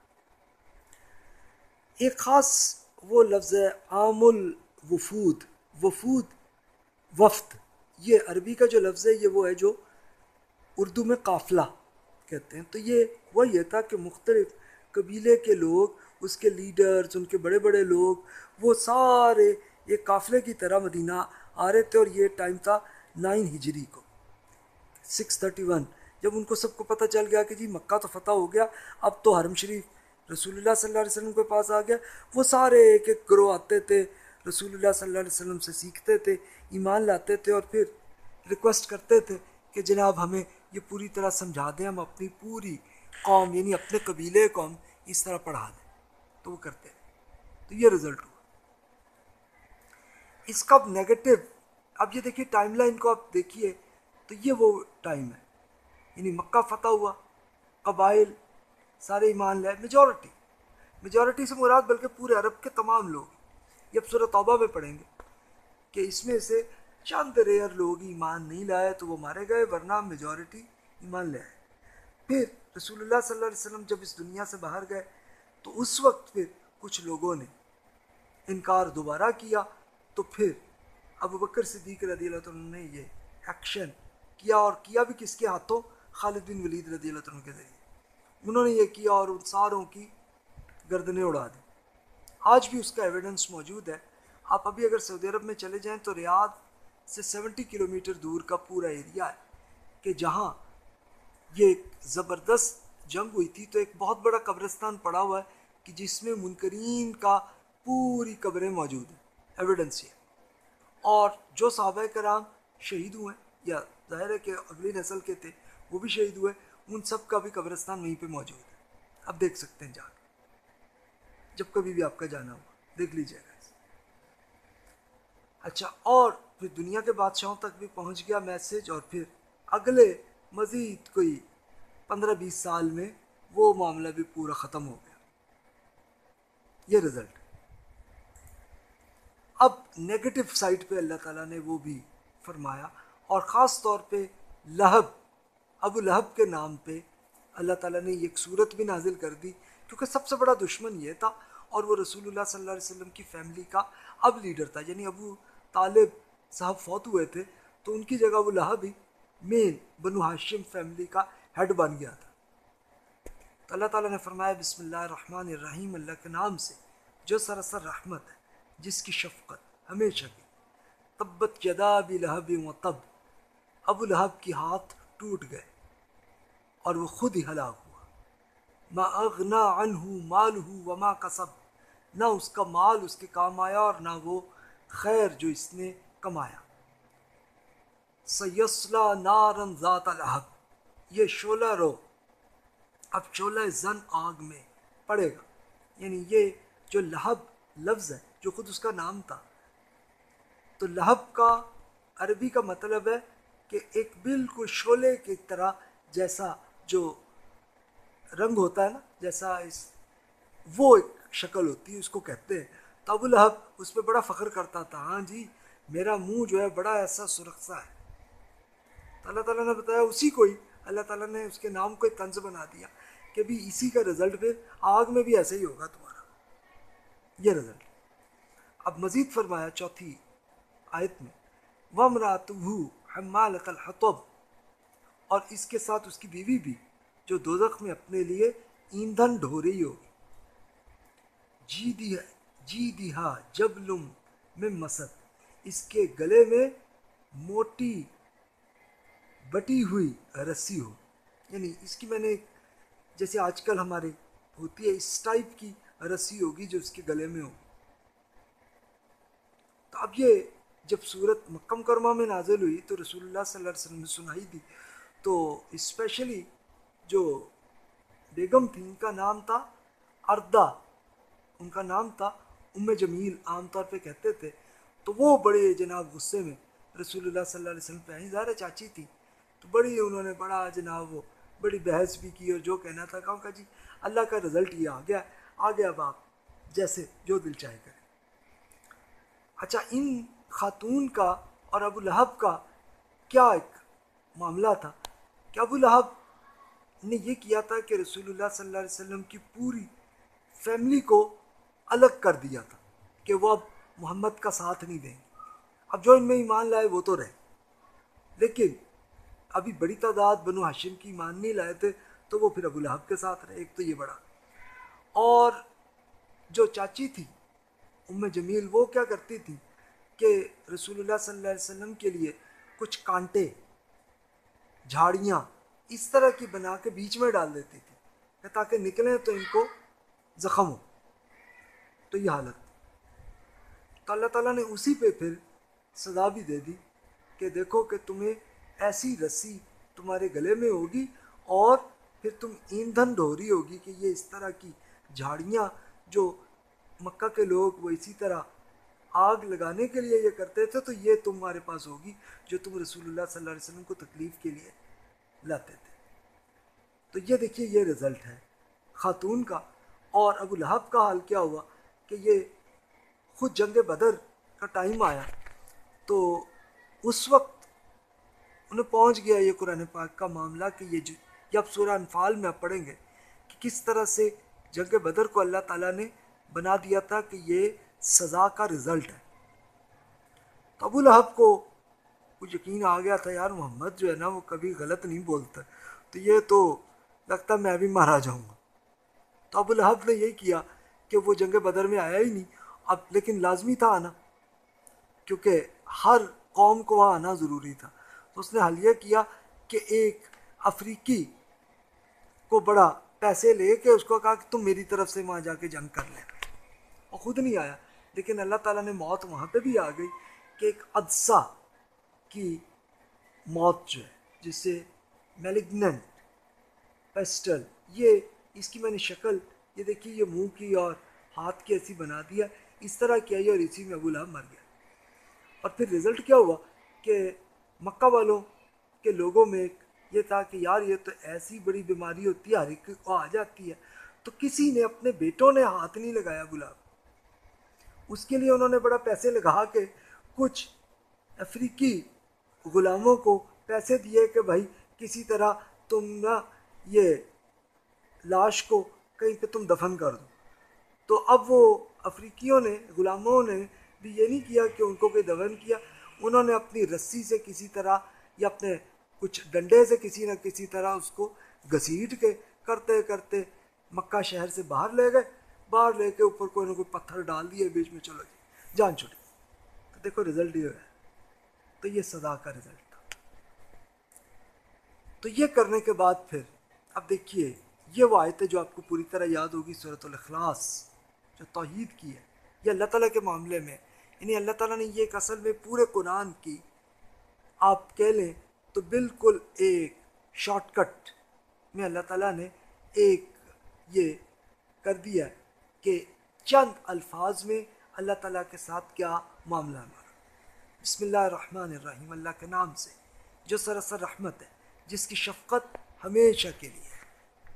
ایک خاص وہ لفظ ہے عام الوفود، وفود وفد، یہ عربی کا جو لفظ ہے یہ وہ ہے جو اردو میں قافلہ کہتے ہیں. تو یہ وہی تھا کہ مختلف قبیلے کے لوگ، اس کے لیڈرز، ان کے بڑے بڑے لوگ، وہ سارے ایک قافلے کی طرح مدینہ آ رہے تھے. اور یہ ٹائم تھا نائن ہجری کو، سکس تھرٹی ون، جب ان کو سب کو پتہ چل گیا کہ جی مکہ تو فتح ہو گیا، اب تو حرم شریف رسول اللہ صلی اللہ علیہ وسلم کے پاس آ گیا. وہ سارے ایک ایک گروہ آتے تھے، رسول اللہ صلی اللہ علیہ وسلم سے سیکھتے تھے، ایمان لاتے تھے، اور پھر ریکویسٹ کرتے تھے کہ جناب ہمیں یہ پوری طرح سمجھا دیں، ہم اپنی پوری قوم یعنی اپنے قبیلے کو ہم اس طرح پڑھا دیں. تو وہ کرتے ہیں. تو یہ رزلٹ ہوا. اس کا نیگیٹو، اب یہ دیکھیے ٹائم لائن کو آپ دیکھیے، تو یہ وہ ٹائم ہے، یعنی مکہ فتح ہوا، قبائل سارے ایمان لائے، میجورٹی میجورٹی سے مراد بلکہ پورے عرب کے تمام لوگ. یہ اب سورہ توبہ میں پڑھیں گے کہ اس میں سے چند ریئر لوگ ایمان نہیں لائے تو وہ مارے گئے، ورنہ میجورٹی ایمان لے آئے. پھر رسول اللہ صلی اللہ علیہ وسلم جب اس دنیا سے باہر گئے تو اس وقت پھر کچھ لوگوں نے انکار دوبارہ کیا. تو پھر ابو بکر صدیق رضی اللہ عنہ نے یہ ایکشن کیا، اور کیا بھی کس کے ہاتھوں؟ خالد بن ولید رضی اللہ عنہ کے ذریعے. انہوں نے یہ کیا اور ان ساروں کی گردنیں اڑا دی. آج بھی اس کا ایویڈنس موجود ہے. آپ ابھی اگر سعودی عرب میں چلے جائیں تو ریاض سے سیونٹی کلو میٹر دور کا پورا ایریا ہے کہ جہاں یہ ایک زبردست جنگ ہوئی تھی، تو ایک بہت بڑا قبرستان پڑا ہوا ہے کہ جس میں منکرین کا پوری قبریں موجود ہیں. ایویڈنس یہ. اور جو صحابہ کرام شہید ہوئے یا ظاہر ہے کہ اگلی نسل کے تھے وہ بھی شہید ہوئے، ان سب کا بھی قبرستان وہیں پہ موجود ہے. اب دیکھ سکتے ہیں جا کے، جب کبھی بھی آپ کا جانا ہوا دیکھ لیجیے گا. اچھا، اور پھر دنیا کے بادشاہوں تک بھی پہنچ گیا میسج، اور پھر اگلے مزید کوئی پندرہ بیس سال میں وہ معاملہ بھی پورا ختم ہو گیا. یہ رزلٹ. اب نیگیٹو سائڈ پہ اللہ تعالیٰ نے وہ بھی فرمایا، اور خاص طور پہ لہب، ابو لہب کے نام پہ اللہ تعالیٰ نے ایک صورت بھی نازل کر دی، کیونکہ سب سے بڑا دشمن یہ تھا، اور وہ رسول اللہ صلی اللہ علیہ وسلم کی فیملی کا اب لیڈر تھا. یعنی ابو طالب صاحب فوت ہوئے تھے تو ان کی جگہ ابو لہب ہی مین بنو ہاشم فیملی کا ہیڈ بن گیا تھا. تو اللہ تعالیٰ نے فرمایا بسم اللہ الرحمن الرحیم، اللہ کے نام سے جو سراسر رحمت ہے، جس کی شفقت ہمیشہ کی. تبت یدا ابی لہب و تب، ابو لہب کی ہاتھ ٹوٹ گئے اور وہ خود ہی ہلاک ہوا. ما اغنا عنہ مالہ وما کسب، نہ اس کا مال اس کے کام آیا اور نہ وہ خیر جو اس نے کمایا. سیصلا نارا ذات لہب، یہ شعلہ رو اب شعلہ زن آگ میں پڑے گا. یعنی یہ جو لہب لفظ ہے جو خود اس کا نام تھا، تو لہب کا عربی کا مطلب ہے کہ ایک بالکل شعلے کی طرح جیسا جو رنگ ہوتا ہے نا، جیسا اس وہ ایک شکل ہوتی ہے، اس کو کہتے ہیں. تو ابو لہب اس پہ بڑا فخر کرتا تھا، ہاں جی میرا منہ جو ہے بڑا ایسا سرخسا ہے. تو اللہ تعالیٰ نے بتایا اسی کو ہی، اللہ تعالیٰ نے اس کے نام کو ایک طنز بنا دیا کہ بھی اسی کا رزلٹ پھر آگ میں بھی ایسے ہی ہوگا تمہارا، یہ رزلٹ. اب مزید فرمایا چوتھی آیت میں، وَامْرَأَتُهُ حَمَّالَةَ الْحَطَبِ، اور اس کے ساتھ اس کی بیوی بھی جو دوزخ میں اپنے لیے ایندھن ڈھو رہی ہوگی. جی جی دیہا جبلم من مسد، اس کے گلے میں موٹی بٹی ہوئی رسی ہو. یعنی اس کی میں نے جیسے آج کل ہمارے ہوتی ہے اس ٹائپ کی رسی ہوگی جو اس کے گلے میں ہوگی. تو اب یہ جب صورت مکہ مکرمہ میں نازل ہوئی تو رسول اللہ صلی اللہ علیہ وسلم نے سنائی دی، تو اسپیشلی جو بیگم تھی ان کا نام تھا اردہ، ان کا نام تھا ام جمیل عام طور پہ کہتے تھے. تو وہ بڑے جناب غصے میں رسول اللہ صلی اللہ علیہ وسلم پہ آئیں. ظاہر چاچی تھی تو بڑی انہوں نے بڑا جناب وہ بڑی بحث بھی کی، اور جو کہنا تھا کہا کہ جی اللہ کا رزلٹ یہ آ گیا آ گیا اب آپ جیسے جو دل چاہے کریں. اچھا، ان خاتون کا اور ابو لہب کا کیا ایک معاملہ تھا کہ ابو لہب نے یہ کیا تھا کہ رسول اللہ صلی اللہ علیہ وسلم کی پوری فیملی کو الگ کر دیا تھا کہ وہ اب محمد کا ساتھ نہیں دیں گے. اب جو ان میں ایمان لائے وہ تو رہے، لیکن ابھی بڑی تعداد بنو ہاشم کی ایمان نہیں لائے تھے تو وہ پھر ابو لہب کے ساتھ رہے. ایک تو یہ بڑا. اور جو چاچی تھی ام جمیل وہ کیا کرتی تھی کہ رسول اللہ صلی اللہ علیہ وسلم کے لیے کچھ کانٹے جھاڑیاں اس طرح کی بنا کے بیچ میں ڈال دیتی تھی تاکہ نکلیں تو ان کو زخم ہو. تو یہ حالت. تو اللہ تعالیٰ نے اسی پہ پھر سزا بھی دے دی کہ دیکھو کہ تمہیں ایسی رسی تمہارے گلے میں ہوگی اور پھر تم ایندھن ڈھو رہی ہوگی کہ یہ اس طرح کی جھاڑیاں جو مکہ کے لوگ وہ اسی طرح آگ لگانے کے لیے یہ کرتے تھے، تو یہ تمہارے پاس ہوگی جو تم رسول اللہ صلی اللہ علیہ وسلم کو تکلیف کے لیے لاتے تھے. تو یہ دیکھیے یہ رزلٹ ہے خاتون کا. اور ابو لہب کا حال کیا ہوا کہ یہ خود جنگ بدر کا ٹائم آیا تو اس وقت انہیں پہنچ گیا یہ قرآن پاک کا معاملہ کہ یہ جو یہ اب سورہ انفال میں آپ پڑھیں گے کہ کس طرح سے جنگ بدر کو اللہ تعالیٰ نے بنا دیا تھا کہ یہ سزا کا رزلٹ ہے. تو ابو لہب کو کچھ یقین آ گیا تھا یار محمد جو ہے نا وہ کبھی غلط نہیں بولتا، تو یہ تو لگتا میں بھی مارا جاؤں گا. تو ابو لہب نے یہی کیا کہ وہ جنگ بدر میں آیا ہی نہیں، اب لیکن لازمی تھا آنا کیونکہ ہر قوم کو وہاں آنا ضروری تھا. تو اس نے حل یہ کیا کہ ایک افریقی کو بڑا پیسے لے کے اس کو کہا کہ تم میری طرف سے وہاں جا کے جنگ کر لیں، اور خود نہیں آیا. لیکن اللہ تعالیٰ نے موت وہاں پہ بھی آ گئی کہ ایک عدسہ کی موت جو ہے، جس سے میلیگننٹ پیسٹل، یہ اس کی میں نے شکل یہ دیکھی، یہ منہ کی اور ہاتھ کی ایسی بنا دیا، اس طرح کیا اور اسی میں ابو لہب مر گیا. اور پھر رزلٹ کیا ہوا کہ مکہ والوں کے لوگوں میں یہ تھا کہ یار یہ تو ایسی بڑی بیماری ہوتی ہے، ہر ایک کو آ جاتی ہے. تو کسی نے اپنے بیٹوں نے ہاتھ نہیں لگایا ابو لہب. اس کے لیے انہوں نے بڑا پیسے لگا کے کچھ افریقی غلاموں کو پیسے دیے کہ بھائی کسی طرح تم نہ یہ لاش کو کہیں پہ تم دفن کر دو. تو اب وہ افریقیوں نے، غلاموں نے بھی یہ نہیں کیا کہ ان کو کوئی دفن کیا، انہوں نے اپنی رسی سے کسی طرح یا اپنے کچھ ڈنڈے سے کسی نہ کسی طرح اس کو گھسیٹ کے کرتے کرتے مکہ شہر سے باہر لے گئے. باہر لے کے اوپر کوئی نہ کوئی پتھر ڈال دیے بیچ میں، چلو جی جان چھوٹی. تو دیکھو رزلٹ یہ ہے. تو یہ سزا کا رزلٹ تھا. تو یہ کرنے کے بعد پھر اب دیکھیے یہ وہ آیت ہے جو آپ کو پوری طرح یاد ہوگی، سورۃ الاخلاص، جو توحید کی ہے. یہ اللہ تعالیٰ کے معاملے میں، یعنی اللہ تعالیٰ نے یہ ایک اصل میں پورے قرآن کی آپ کہہ لیں تو بالکل ایک شارٹ کٹ میں اللہ تعالیٰ نے ایک یہ کر دیا کہ چند الفاظ میں اللہ تعالیٰ کے ساتھ کیا معاملہ ہمارا. بسم اللہ الرحمن الرحیم، اللہ کے نام سے جو سراسر رحمت ہے، جس کی شفقت ہمیشہ کے لیے ہے.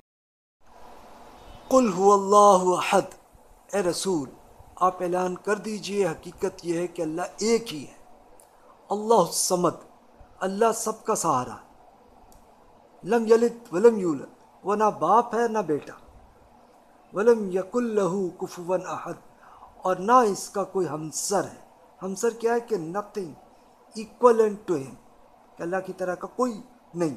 قل هو اللہ احد، اے رسول آپ اعلان کر دیجئے حقیقت یہ ہے کہ اللہ ایک ہی ہے. اللہ الصمد، اللہ سب کا سہارا. لم یلد ولم یولد، وہ نہ باپ ہے نہ بیٹا. ولم یکن لہ کفوا احد، اور نہ اس کا کوئی ہمسر ہے. ہمسر کیا ہے کہ نتھنگ ایکولنٹ ٹو ہم، کہ اللہ کی طرح کا کوئی نہیں.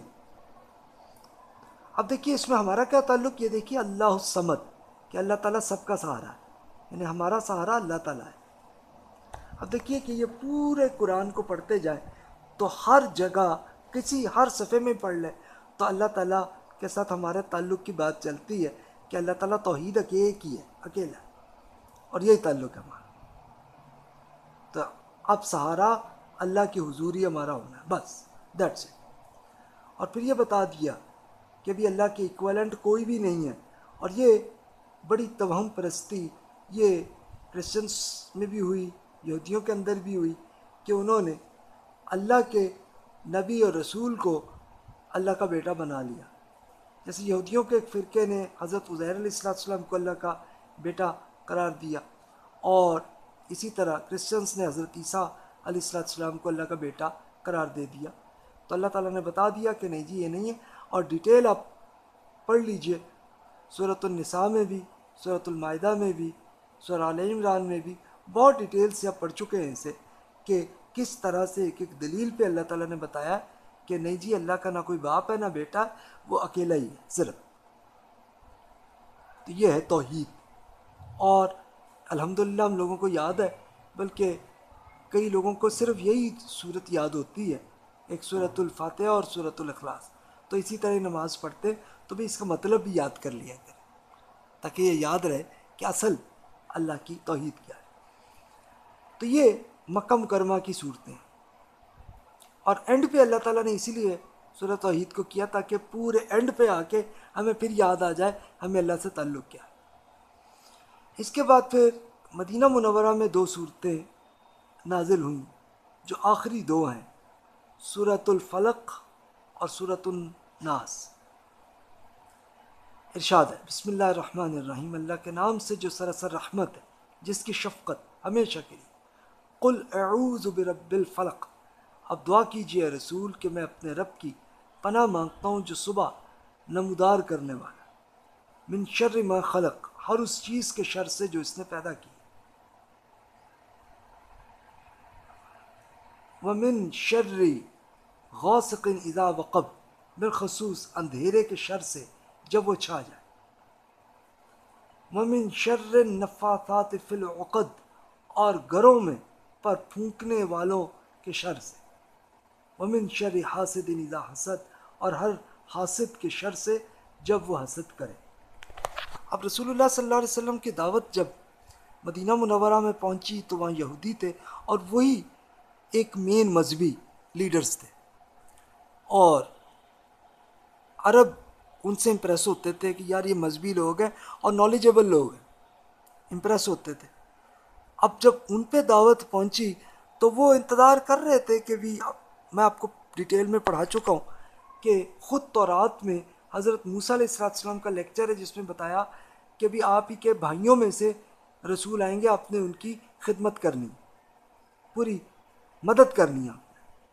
اب دیکھیے اس میں ہمارا کیا تعلق، یہ دیکھیے اللہ الصمد کہ اللہ تعالیٰ سب کا سہارا ہے، یعنی ہمارا سہارا اللہ تعالیٰ ہے. اب دیکھیے کہ یہ پورے قرآن کو پڑھتے جائیں تو ہر جگہ کسی ہر صفحے میں پڑھ لیں تو اللہ تعالیٰ کے ساتھ ہمارے تعلق کی بات چلتی ہے کہ اللہ تعالیٰ توحید ایک ہی ہے، اکیلا، اور یہی تعلق ہے ہمارا. تو اب سہارا اللہ کی حضوری ہمارا ہونا ہے، بس دیٹس اٹ. اور پھر یہ بتا دیا کہ بھی اللہ کے ایکویلنٹ کوئی بھی نہیں ہے. اور یہ بڑی توہم پرستی یہ کرسچنس میں بھی ہوئی، یہودیوں کے اندر بھی ہوئی، کہ انہوں نے اللہ کے نبی اور رسول کو اللہ کا بیٹا بنا لیا. جیسے یہودیوں کے ایک فرقے نے حضرت عزیر علیہ السلام کو اللہ کا بیٹا قرار دیا، اور اسی طرح کرسچنس نے حضرت عیسیٰ علیہ السلام کو اللہ کا بیٹا قرار دے دیا. تو اللہ تعالیٰ نے بتا دیا کہ نہیں جی یہ نہیں ہے. اور ڈیٹیل آپ پڑھ لیجئے، سورۃ النساء میں بھی، سورۃ المائدہ میں بھی، سورہ آل عمران میں بھی بہت ڈیٹیل سے آپ پڑھ چکے ہیں اسے، کہ کس طرح سے ایک ایک دلیل پہ اللہ تعالیٰ نے بتایا کہ نہیں جی اللہ کا نہ کوئی باپ ہے نہ بیٹا، وہ اکیلا ہی ہے صرف. تو یہ ہے توحید. اور الحمدللہ ہم لوگوں کو یاد ہے، بلکہ کئی لوگوں کو صرف یہی صورت یاد ہوتی ہے، ایک سورۃ الفاتحہ اور سورۃ الاخلاص. تو اسی طرح نماز پڑھتے تو بھی اس کا مطلب بھی یاد کر لیا کریں تاکہ یہ یاد رہے کہ اصل اللہ کی توحید کیا ہے. تو یہ مکہ مکرمہ کی صورتیں، اور اینڈ پہ اللہ تعالیٰ نے اسی لیے سورہ توحید کو کیا تاکہ پورے اینڈ پہ آ کے ہمیں پھر یاد آ جائے ہمیں اللہ سے تعلق کیا ہے. اس کے بعد پھر مدینہ منورہ میں دو صورتیں نازل ہوئیں جو آخری دو ہیں، سورۃ الفلق اور سورۃ الناس. ارشاد ہے بسم اللہ الرحمن الرحیم، اللہ کے نام سے جو سراسر رحمت ہے، جس کی شفقت ہمیشہ کے لیے. قل اعوذ برب الفلق، اب دعا کیجئے رسول کہ میں اپنے رب کی پناہ مانگتا ہوں جو صبح نمودار کرنے والا، من شر ما خلق، ہر اس چیز کے شر سے جو اس نے پیدا کی، ومن شر غاسق اذا وقب، بالخصوص اندھیرے کے شر سے جب وہ چھا جائے. ومن شر النفاثات فی العقد، اور گھروں میں پر پھونکنے والوں کے شر سے، ومن شر حاسد اذا حسد، اور ہر حاسد کے شر سے جب وہ حسد کرے۔ اب رسول اللہ صلی اللہ علیہ وسلم کی دعوت جب مدینہ منورہ میں پہنچی تو وہاں یہودی تھے، اور وہی ایک مین مذہبی لیڈرز تھے، اور عرب ان سے امپریس ہوتے تھے کہ یار یہ مذہبی لوگ ہیں اور نالجیبل لوگ ہیں، امپریس ہوتے تھے۔ اب جب ان پہ دعوت پہنچی تو وہ انتظار کر رہے تھے کہ بھی، میں آپ کو ڈیٹیل میں پڑھا چکا ہوں کہ خود تورات میں حضرت موسیٰ علیہ السلام کا لیکچر ہے جس میں بتایا کہ بھی آپ ہی کے بھائیوں میں سے رسول آئیں گے، آپ نے ان کی خدمت کرنی، پوری مدد کرنی ہے،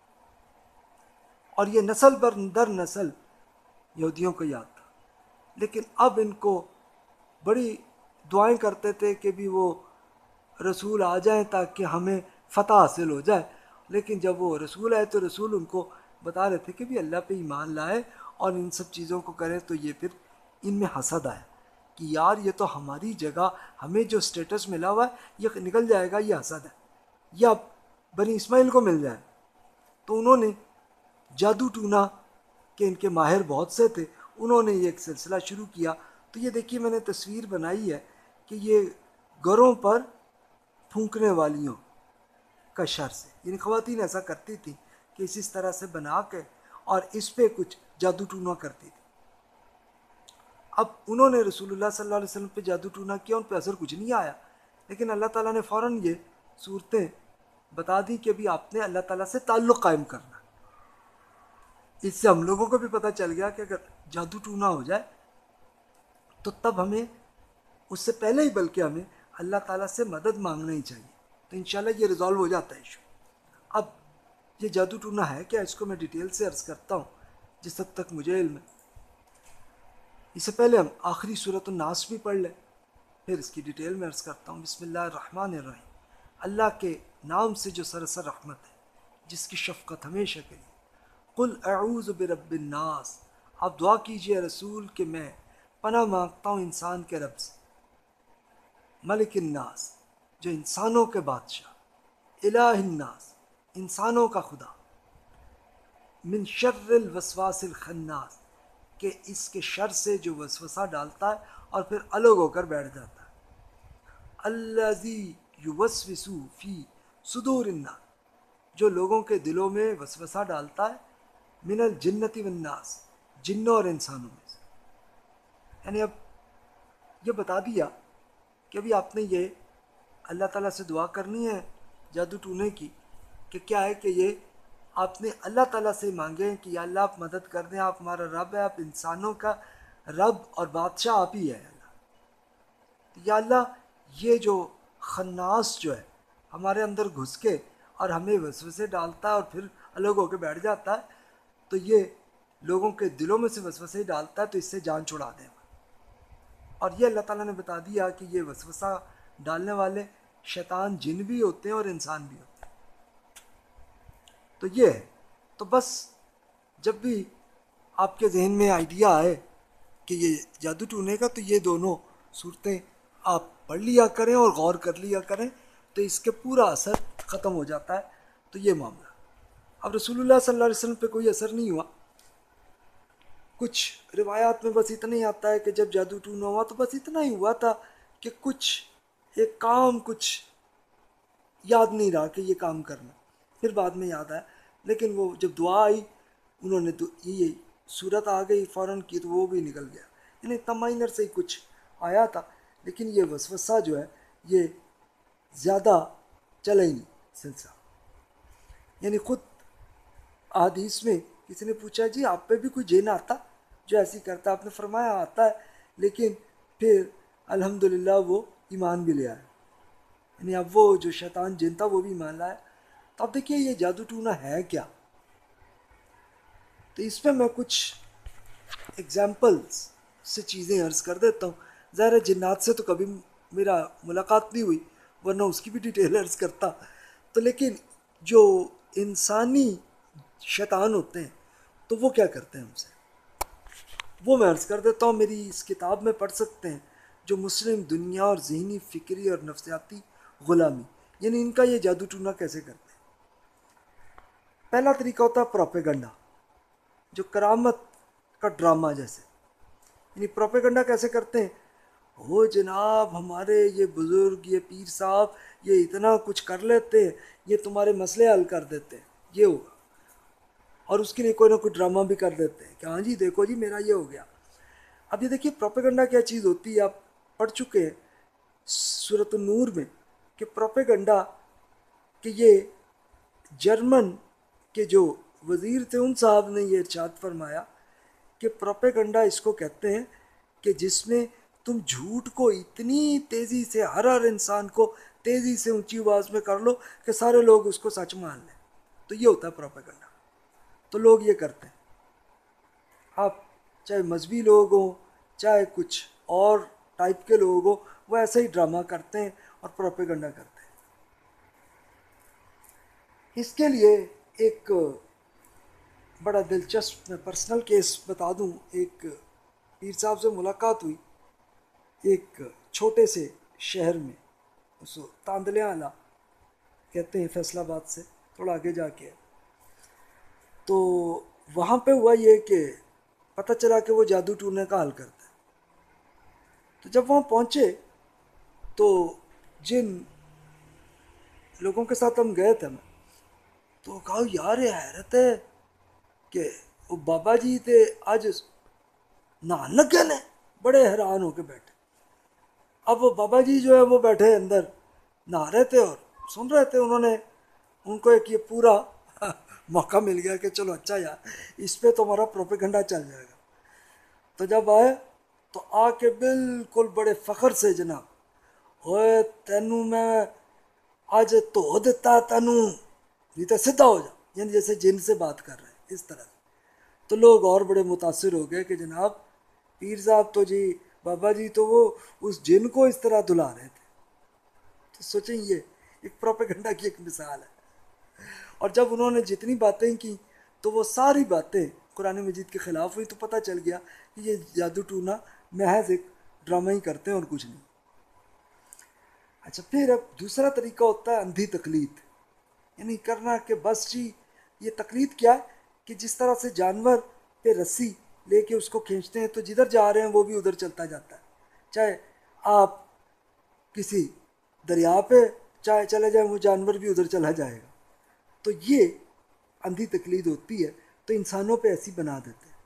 اور یہ نسل بر در نسل یہودیوں کو یاد تھا۔ لیکن اب ان کو بڑی دعائیں کرتے تھے کہ بھی وہ رسول آ جائیں تاکہ ہمیں فتح حاصل ہو جائے، لیکن جب وہ رسول آئے تو رسول ان کو بتا رہے تھے کہ بھی اللہ پہ ایمان لائے اور ان سب چیزوں کو کریں، تو یہ پھر ان میں حسد آیا کہ یار یہ تو ہماری جگہ، ہمیں جو سٹیٹس ملا ہوا ہے یہ نکل جائے گا، یہ حسد ہے، یا بنی اسماعیل کو مل جائے۔ تو انہوں نے جادو ٹونا کہ ان کے ماہر بہت سے تھے، انہوں نے یہ ایک سلسلہ شروع کیا۔ تو یہ دیکھیے میں نے تصویر بنائی ہے کہ یہ گھروں پر پھونکنے والیوں کا شر سے، یعنی خواتین ایسا کرتی تھیں کہ اس طرح سے بنا کے اور اس پہ کچھ جادو ٹونا کرتی تھی۔ اب انہوں نے رسول اللہ صلی اللہ علیہ وسلم پہ جادو ٹونا کیا، ان پہ اثر کچھ نہیں آیا، لیکن اللہ تعالیٰ نے فوراً یہ صورتیں بتا دی کہ بھی آپ نے اللہ تعالیٰ سے تعلق قائم کرنا۔ اس سے ہم لوگوں کو بھی پتہ چل گیا کہ اگر جادو ٹونا ہو جائے تو تب ہمیں اس سے پہلے ہی بلکہ ہمیں اللہ تعالیٰ سے مدد مانگنا ہی چاہیے، تو انشاءاللہ یہ ریزالو ہو جاتا ہے ایشو۔ اب یہ جادو ٹونا ہے کیا، اس کو میں ڈیٹیل سے عرض کرتا ہوں جس حد تک مجھے علم ہے۔ اس سے پہلے ہم آخری سورۃ الناس بھی پڑھ لیں، پھر اس کی ڈیٹیل میں عرض کرتا ہوں۔ بسم اللہ الرحمن الرحیم، اللہ کے نام سے جو سراسر رحمت ہے، جس کی شفقت ہمیشہ کے لیے۔ قل اعوذ برب الناس، آپ دعا کیجئے رسول کہ میں پناہ مانگتا ہوں انسان کے رب سے، ملک الناس جو انسانوں کے بادشاہ، الہ الناس انسانوں کا خدا، من شر الوسواس الخناس کہ اس کے شر سے جو وسوسہ ڈالتا ہے اور پھر الگ ہو کر بیٹھ جاتا ہے، الذی یوسوس فی صدور الناس جو لوگوں کے دلوں میں وسوسہ ڈالتا ہے، من الجنت والناس جنوں اور انسانوں میں سے۔ یعنی اب یہ بتا دیا کہ ابھی آپ نے یہ اللہ تعالیٰ سے دعا کرنی ہے جادو ٹونے کی، کہ کیا ہے کہ یہ آپ نے اللہ تعالیٰ سے مانگیں کہ یا اللہ آپ مدد کر دیں، آپ ہمارا رب ہے، آپ انسانوں کا رب اور بادشاہ آپ ہی ہے اللہ، تو یا اللہ یہ جو خناس جو ہے ہمارے اندر گھس کے اور ہمیں وسوسے ڈالتا ہے اور پھر الگ ہو کے بیٹھ جاتا ہے، تو یہ لوگوں کے دلوں میں سے وسوسے ڈالتا ہے، تو اس سے جان چھڑا دیں۔ اور یہ اللہ تعالیٰ نے بتا دیا کہ یہ وسوسہ ڈالنے والے شیطان جن بھی ہوتے ہیں اور انسان بھی ہوتے ہیں۔ تو یہ ہے، تو بس جب بھی آپ کے ذہن میں آئیڈیا آئے کہ یہ جادو ٹونے کا، تو یہ دونوں صورتیں آپ پڑھ لیا کریں اور غور کر لیا کریں، تو اس کے پورا اثر ختم ہو جاتا ہے۔ تو یہ معاملہ اب رسول اللہ صلی اللہ علیہ وسلم پہ کوئی اثر نہیں ہوا۔ کچھ روایات میں بس اتنا ہی آتا ہے کہ جب جادو ٹونا ہوا تو بس اتنا ہی ہوا تھا کہ کچھ ایک کام کچھ یاد نہیں رہا کہ یہ کام کرنا، پھر بعد میں یاد آیا، لیکن وہ جب دعا آئی انہوں نے یہ صورت آ گئی فوراً کی تو وہ بھی نکل گیا، یعنی اتنا مائنر سے ہی کچھ آیا تھا، لیکن یہ وسوسہ جو ہے یہ زیادہ چلا ہی نہیں سلسلہ۔ یعنی خود حدیث میں کسی نے پوچھا جی آپ پہ بھی کوئی جن آتا جو ایسی کرتا، آپ نے فرمایا آتا ہے، لیکن پھر الحمدللہ وہ ایمان بھی لے آیا، یعنی اب وہ جو شیطان جن تھا وہ بھی ایمان لایا۔ تو اب دیکھیے یہ جادو ٹونا ہے کیا، تو اس پہ میں کچھ ایگزامپلس سے چیزیں عرض کر دیتا ہوں۔ ظاہر ہے جنات سے تو کبھی میرا ملاقات نہیں ہوئی ورنہ اس کی بھی ڈیٹیل عرض کرتا، تو لیکن جو انسانی شیطان ہوتے ہیں تو وہ کیا کرتے ہیں ہم سے، وہ میں عرض کر دیتا ہوں، میری اس کتاب میں پڑھ سکتے ہیں جو مسلم دنیا اور ذہنی فکری اور نفسیاتی غلامی، یعنی ان کا یہ جادو ٹونا کیسے کرتے ہیں۔ پہلا طریقہ ہوتا ہے پروپیگنڈا، جو کرامت کا ڈرامہ جیسے، یعنی پروپیگنڈا کیسے کرتے ہیں، ہو جناب ہمارے یہ بزرگ، یہ پیر صاحب، یہ اتنا کچھ کر لیتے ہیں، یہ تمہارے مسئلے حل کر دیتے ہیں، یہ ہوگا، اور اس کے لیے کوئی نہ کوئی ڈرامہ بھی کر دیتے ہیں کہ ہاں جی دیکھو جی میرا یہ ہو گیا۔ اب یہ دیکھیے پروپیگنڈا کیا چیز ہوتی ہے، آپ پڑھ چکے ہیں سورۃ النور میں کہ پروپیگنڈا کہ یہ جرمن کے جو وزیر تھے ان صاحب نے یہ ارشاد فرمایا کہ پروپیگنڈا اس کو کہتے ہیں کہ جس میں تم جھوٹ کو اتنی تیزی سے ہر ہر انسان کو تیزی سے اونچی آواز میں کر لو کہ سارے لوگ اس کو سچ مان لیں، تو یہ ہوتا ہے پروپیگنڈا۔ تو لوگ یہ کرتے ہیں، آپ چاہے مذہبی لوگ ہوں چاہے کچھ اور ٹائپ کے لوگ ہوں، وہ ایسا ہی ڈرامہ کرتے ہیں اور پروپیگنڈا کرتے ہیں۔ اس کے لیے ایک بڑا دلچسپ میں پرسنل کیس بتا دوں۔ ایک پیر صاحب سے ملاقات ہوئی ایک چھوٹے سے شہر میں، اس کو تاندلے آلا کہتے ہیں، فیصل آباد سے تھوڑا آگے جا کے، تو وہاں پہ ہوا یہ کہ پتہ چلا کہ وہ جادو ٹونے کا حل کرتا ہے۔ تو جب وہاں پہنچے تو جن لوگوں کے ساتھ ہم گئے تھے، میں تو کہا یار یہ حیرت ہے کہ وہ بابا جی تھے آج نہان لگ گئے، بڑے حیران ہو کے بیٹھے۔ اب وہ بابا جی جو ہے وہ بیٹھے اندر نہا رہے تھے اور سن رہے تھے، انہوں نے ان کو ایک یہ پورا موقع مل گیا کہ چلو اچھا یار اس پہ تو ہمارا پروپیگنڈا چل جائے گا۔ تو جب آئے تو آ کے بالکل بڑے فخر سے، جناب ہوئے تینوں میں آج تو دیتا تینوں نہیں تو سدھا ہو جا، یعنی جیسے جن سے بات کر رہے ہیں اس طرح سے۔ تو لوگ اور بڑے متاثر ہو گئے کہ جناب پیر صاحب تو جی، بابا جی تو وہ اس جن کو اس طرح دھلا رہے تھے۔ تو سوچیں یہ ایک پروپیگنڈا کی ایک مثال ہے۔ اور جب انہوں نے جتنی باتیں کی تو وہ ساری باتیں قرآن مجید کے خلاف ہوئی، تو پتہ چل گیا کہ یہ جادو ٹونا محض ایک ڈرامہ ہی کرتے ہیں اور کچھ نہیں۔ اچھا، پھر اب دوسرا طریقہ ہوتا ہے اندھی تقلید، یعنی کرنا کہ بس جی یہ تقلید کیا ہے کہ جس طرح سے جانور پہ رسی لے کے اس کو کھینچتے ہیں تو جدھر جا رہے ہیں وہ بھی ادھر چلتا جاتا ہے، چاہے آپ کسی دریا پہ چاہے چلے جائیں وہ جانور بھی ادھر چلا جائے گا۔ تو یہ اندھی تقلید ہوتی ہے، تو انسانوں پہ ایسی بنا دیتے ہیں۔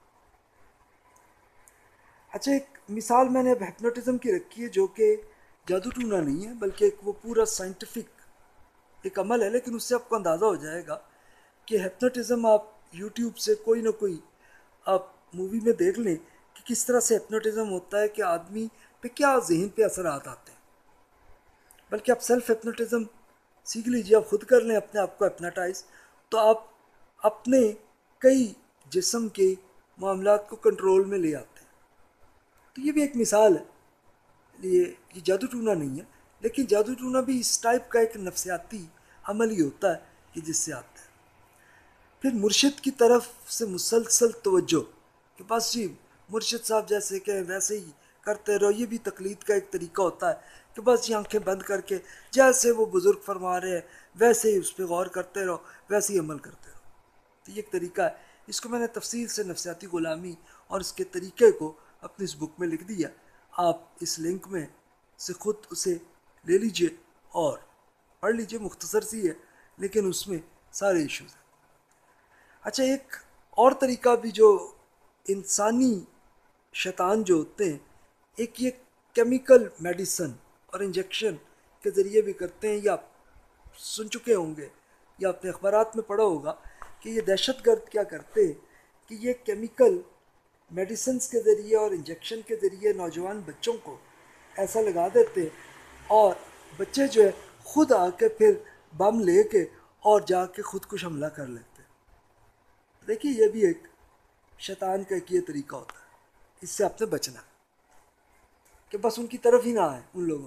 اچھا، ایک مثال میں نے اب ہپنوٹزم کی رکھی ہے، جو کہ جادو ٹونا نہیں ہے بلکہ ایک وہ پورا سائنٹیفک ایک عمل ہے، لیکن اس سے آپ کو اندازہ ہو جائے گا کہ ہپنوٹزم آپ یوٹیوب سے کوئی نہ کوئی آپ مووی میں دیکھ لیں کہ کس طرح سے ہپنوٹزم ہوتا ہے، کہ آدمی پہ کیا ذہن پہ اثرات آتے ہیں۔ بلکہ آپ سیلف ہپنوٹزم سیکھ لیجیے، آپ خود کر لیں اپنے آپ کو ہپناٹائز، تو آپ اپنے کئی جسم کے معاملات کو کنٹرول میں لے آتے ہیں۔ تو یہ بھی ایک مثال ہے، یہ یہ جادو ٹونا نہیں ہے، لیکن جادو ٹونا بھی اس ٹائپ کا ایک نفسیاتی عمل ہی ہوتا ہے کہ جس سے آتا ہے۔ پھر مرشد کی طرف سے مسلسل توجہ کہ بس جی مرشد صاحب جیسے کہ ویسے ہی کرتے رہو، یہ بھی تقلید کا ایک طریقہ ہوتا ہے کہ بس جی آنکھیں بند کر کے جیسے وہ بزرگ فرما رہے ہیں ویسے ہی اس پہ غور کرتے رہو، ویسے ہی عمل کرتے رہو۔ تو یہ ایک طریقہ ہے، اس کو میں نے تفصیل سے نفسیاتی غلامی اور اس کے طریقے کو اپنی اس بک میں لکھ دیا، آپ اس لنک میں سے خود اسے لے لیجئے اور پڑھ لیجئے، مختصر سی ہے لیکن اس میں سارے ایشوز ہیں۔ اچھا، ایک اور طریقہ بھی جو انسانی شیطان جو ہوتے ہیں، ایک یہ کیمیکل میڈیسن اور انجیکشن کے ذریعے بھی کرتے ہیں، یا سن چکے ہوں گے یا اپنے اخبارات میں پڑھا ہوگا کہ یہ دہشت گرد کیا کرتے ہیں کہ یہ کیمیکل میڈیسنز کے ذریعے اور انجیکشن کے ذریعے نوجوان بچوں کو ایسا لگا دیتے ہیں، اور بچے جو ہے خود آ کے پھر بم لے کے اور جا کے خود کش حملہ کر لیتے ہیں۔ دیکھیے یہ بھی ایک شیطان کا ایک یہ طریقہ ہوتا ہے، اس سے آپ نے بچنا کہ بس ان کی طرف ہی نہ آئے ان لوگوں۔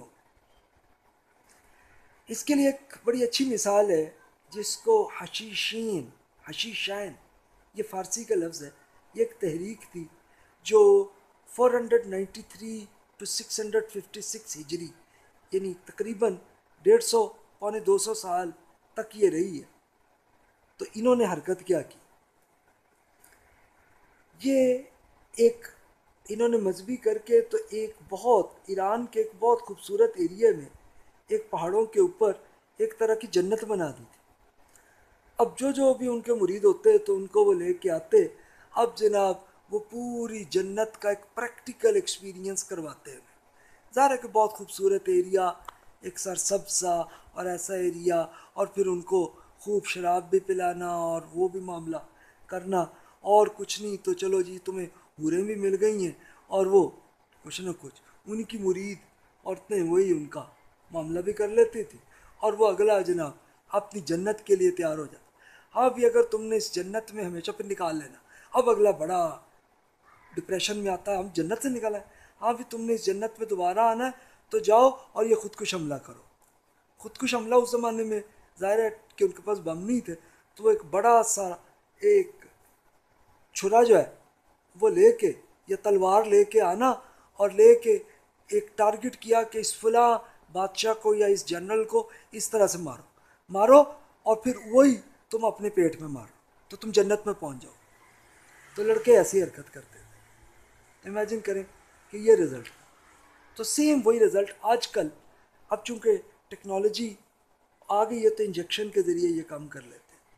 اس کے لیے ایک بڑی اچھی مثال ہے جس کو حشیشین حشیشین یہ فارسی کا لفظ ہے، یہ ایک تحریک تھی جو four hundred ninety three two six hundred fifty six ہجری، یعنی تقریباً ڈیڑھ سو پونے دو سو سال تک یہ رہی ہے۔ تو انہوں نے حرکت کیا کی، یہ ایک انہوں نے مذہبی کر کے تو ایک بہت ایران کے ایک بہت خوبصورت ایریے میں ایک پہاڑوں کے اوپر ایک طرح کی جنت بنا دی تھی۔ اب جو جو بھی ان کے مرید ہوتے تو ان کو وہ لے کے آتے، اب جناب وہ پوری جنت کا ایک پریکٹیکل ایکسپیرینس کرواتے ہیں۔ ظاہر ہے کہ بہت خوبصورت ایریا، ایک سرسبز سا اور ایسا ایریا، اور پھر ان کو خوب شراب بھی پلانا اور وہ بھی معاملہ کرنا، اور کچھ نہیں تو چلو جی تمہیں حوریں بھی مل گئی ہیں، اور وہ کچھ نہ کچھ ان کی مرید عورتیں وہی ان کا معاملہ بھی کر لیتی تھی، اور وہ اگلا جناب اپنی جنت کے لیے تیار ہو جاتا۔ ہاں بھی اگر تم نے اس جنت میں ہمیشہ پہ نکال لینا، اب اگلا بڑا ڈپریشن میں آتا ہے، ہم جنت سے نکالا ہے، ہاں بھی تم نے اس جنت میں دوبارہ آنا ہے تو جاؤ اور یہ خودکش حملہ کرو۔ خودکش حملہ اس زمانے میں ظاہر ہے کہ ان کے پاس بم نہیں تھے، تو وہ ایک بڑا سا ایک چھرا جو ہے وہ لے کے یا تلوار لے کے آنا، اور لے کے ایک ٹارگٹ کیا کہ اس فلاں بادشاہ کو یا اس جنرل کو اس طرح سے مارو مارو اور پھر وہی تم اپنے پیٹ میں مارو تو تم جنت میں پہنچ جاؤ۔ تو لڑکے ایسی حرکت کرتے تھے، امیجن کریں کہ یہ رزلٹ۔ تو سیم وہی رزلٹ آج کل، اب چونکہ ٹیکنالوجی آ گئی ہے تو انجیکشن کے ذریعے یہ کام کر لیتے ہیں۔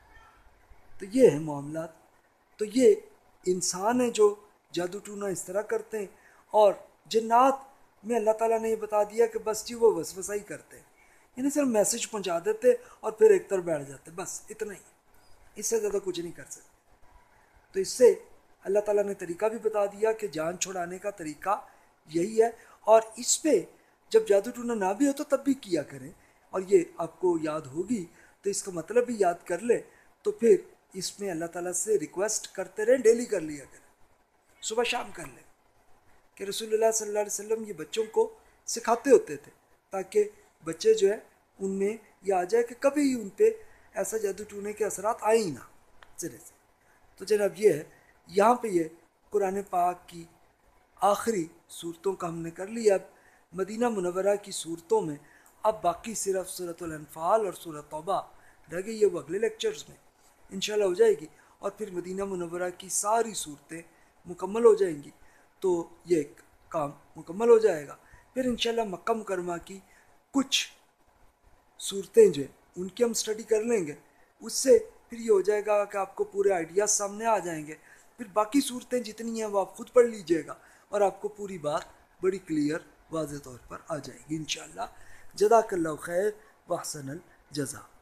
تو یہ ہے معاملات۔ تو یہ انسان ہیں جو جادو ٹونا اس طرح کرتے ہیں، اور جنات میں اللہ تعالیٰ نے یہ بتا دیا کہ بس جی وہ وسوسہ ہی کرتے ہیں، یعنی صرف میسج پہنچا دیتے اور پھر ایک طرف بیٹھ جاتے، بس اتنا ہی، اس سے زیادہ کچھ نہیں کر سکتے۔ تو اس سے اللہ تعالیٰ نے طریقہ بھی بتا دیا کہ جان چھڑانے کا طریقہ یہی ہے، اور اس پہ جب جادو ٹونا نہ بھی ہو تو تب بھی کیا کریں، اور یہ آپ کو یاد ہوگی تو اس کا مطلب بھی یاد کر لیں، تو پھر اس میں اللہ تعالیٰ سے ریکویسٹ کرتے رہیں، ڈیلی کر لیا کریں، صبح شام کر لیں، کہ رسول اللہ صلی اللہ علیہ وسلم یہ بچوں کو سکھاتے ہوتے تھے تاکہ بچے جو ہے ان میں یہ آ جائے کہ کبھی ان پہ ایسا جادو ٹونے کے اثرات آئے ہی نہ سرے سے۔ تو جناب یہ ہے، یہاں پہ یہ قرآن پاک کی آخری صورتوں کا ہم نے کر لیا۔ اب مدینہ منورہ کی صورتوں میں اب باقی صرف سورۃ الانفال اور سورۃ توبہ رہ گئی ہے، وہ اگلے لیکچرز میں انشاءاللہ ہو جائے گی، اور پھر مدینہ منورہ کی ساری صورتیں مکمل ہو جائیں گی، تو یہ ایک کام مکمل ہو جائے گا۔ پھر انشاءاللہ مکہ مکرمہ کی کچھ صورتیں جو ہیں ان کی ہم اسٹڈی کر لیں گے، اس سے پھر یہ ہو جائے گا کہ آپ کو پورے آئیڈیاز سامنے آ جائیں گے۔ پھر باقی صورتیں جتنی ہیں وہ آپ خود پڑھ لیجئے گا، اور آپ کو پوری بات بڑی کلیئر واضح طور پر آ جائے گی انشاءاللہ۔ جزاک اللہ خیر واحسن الجزا۔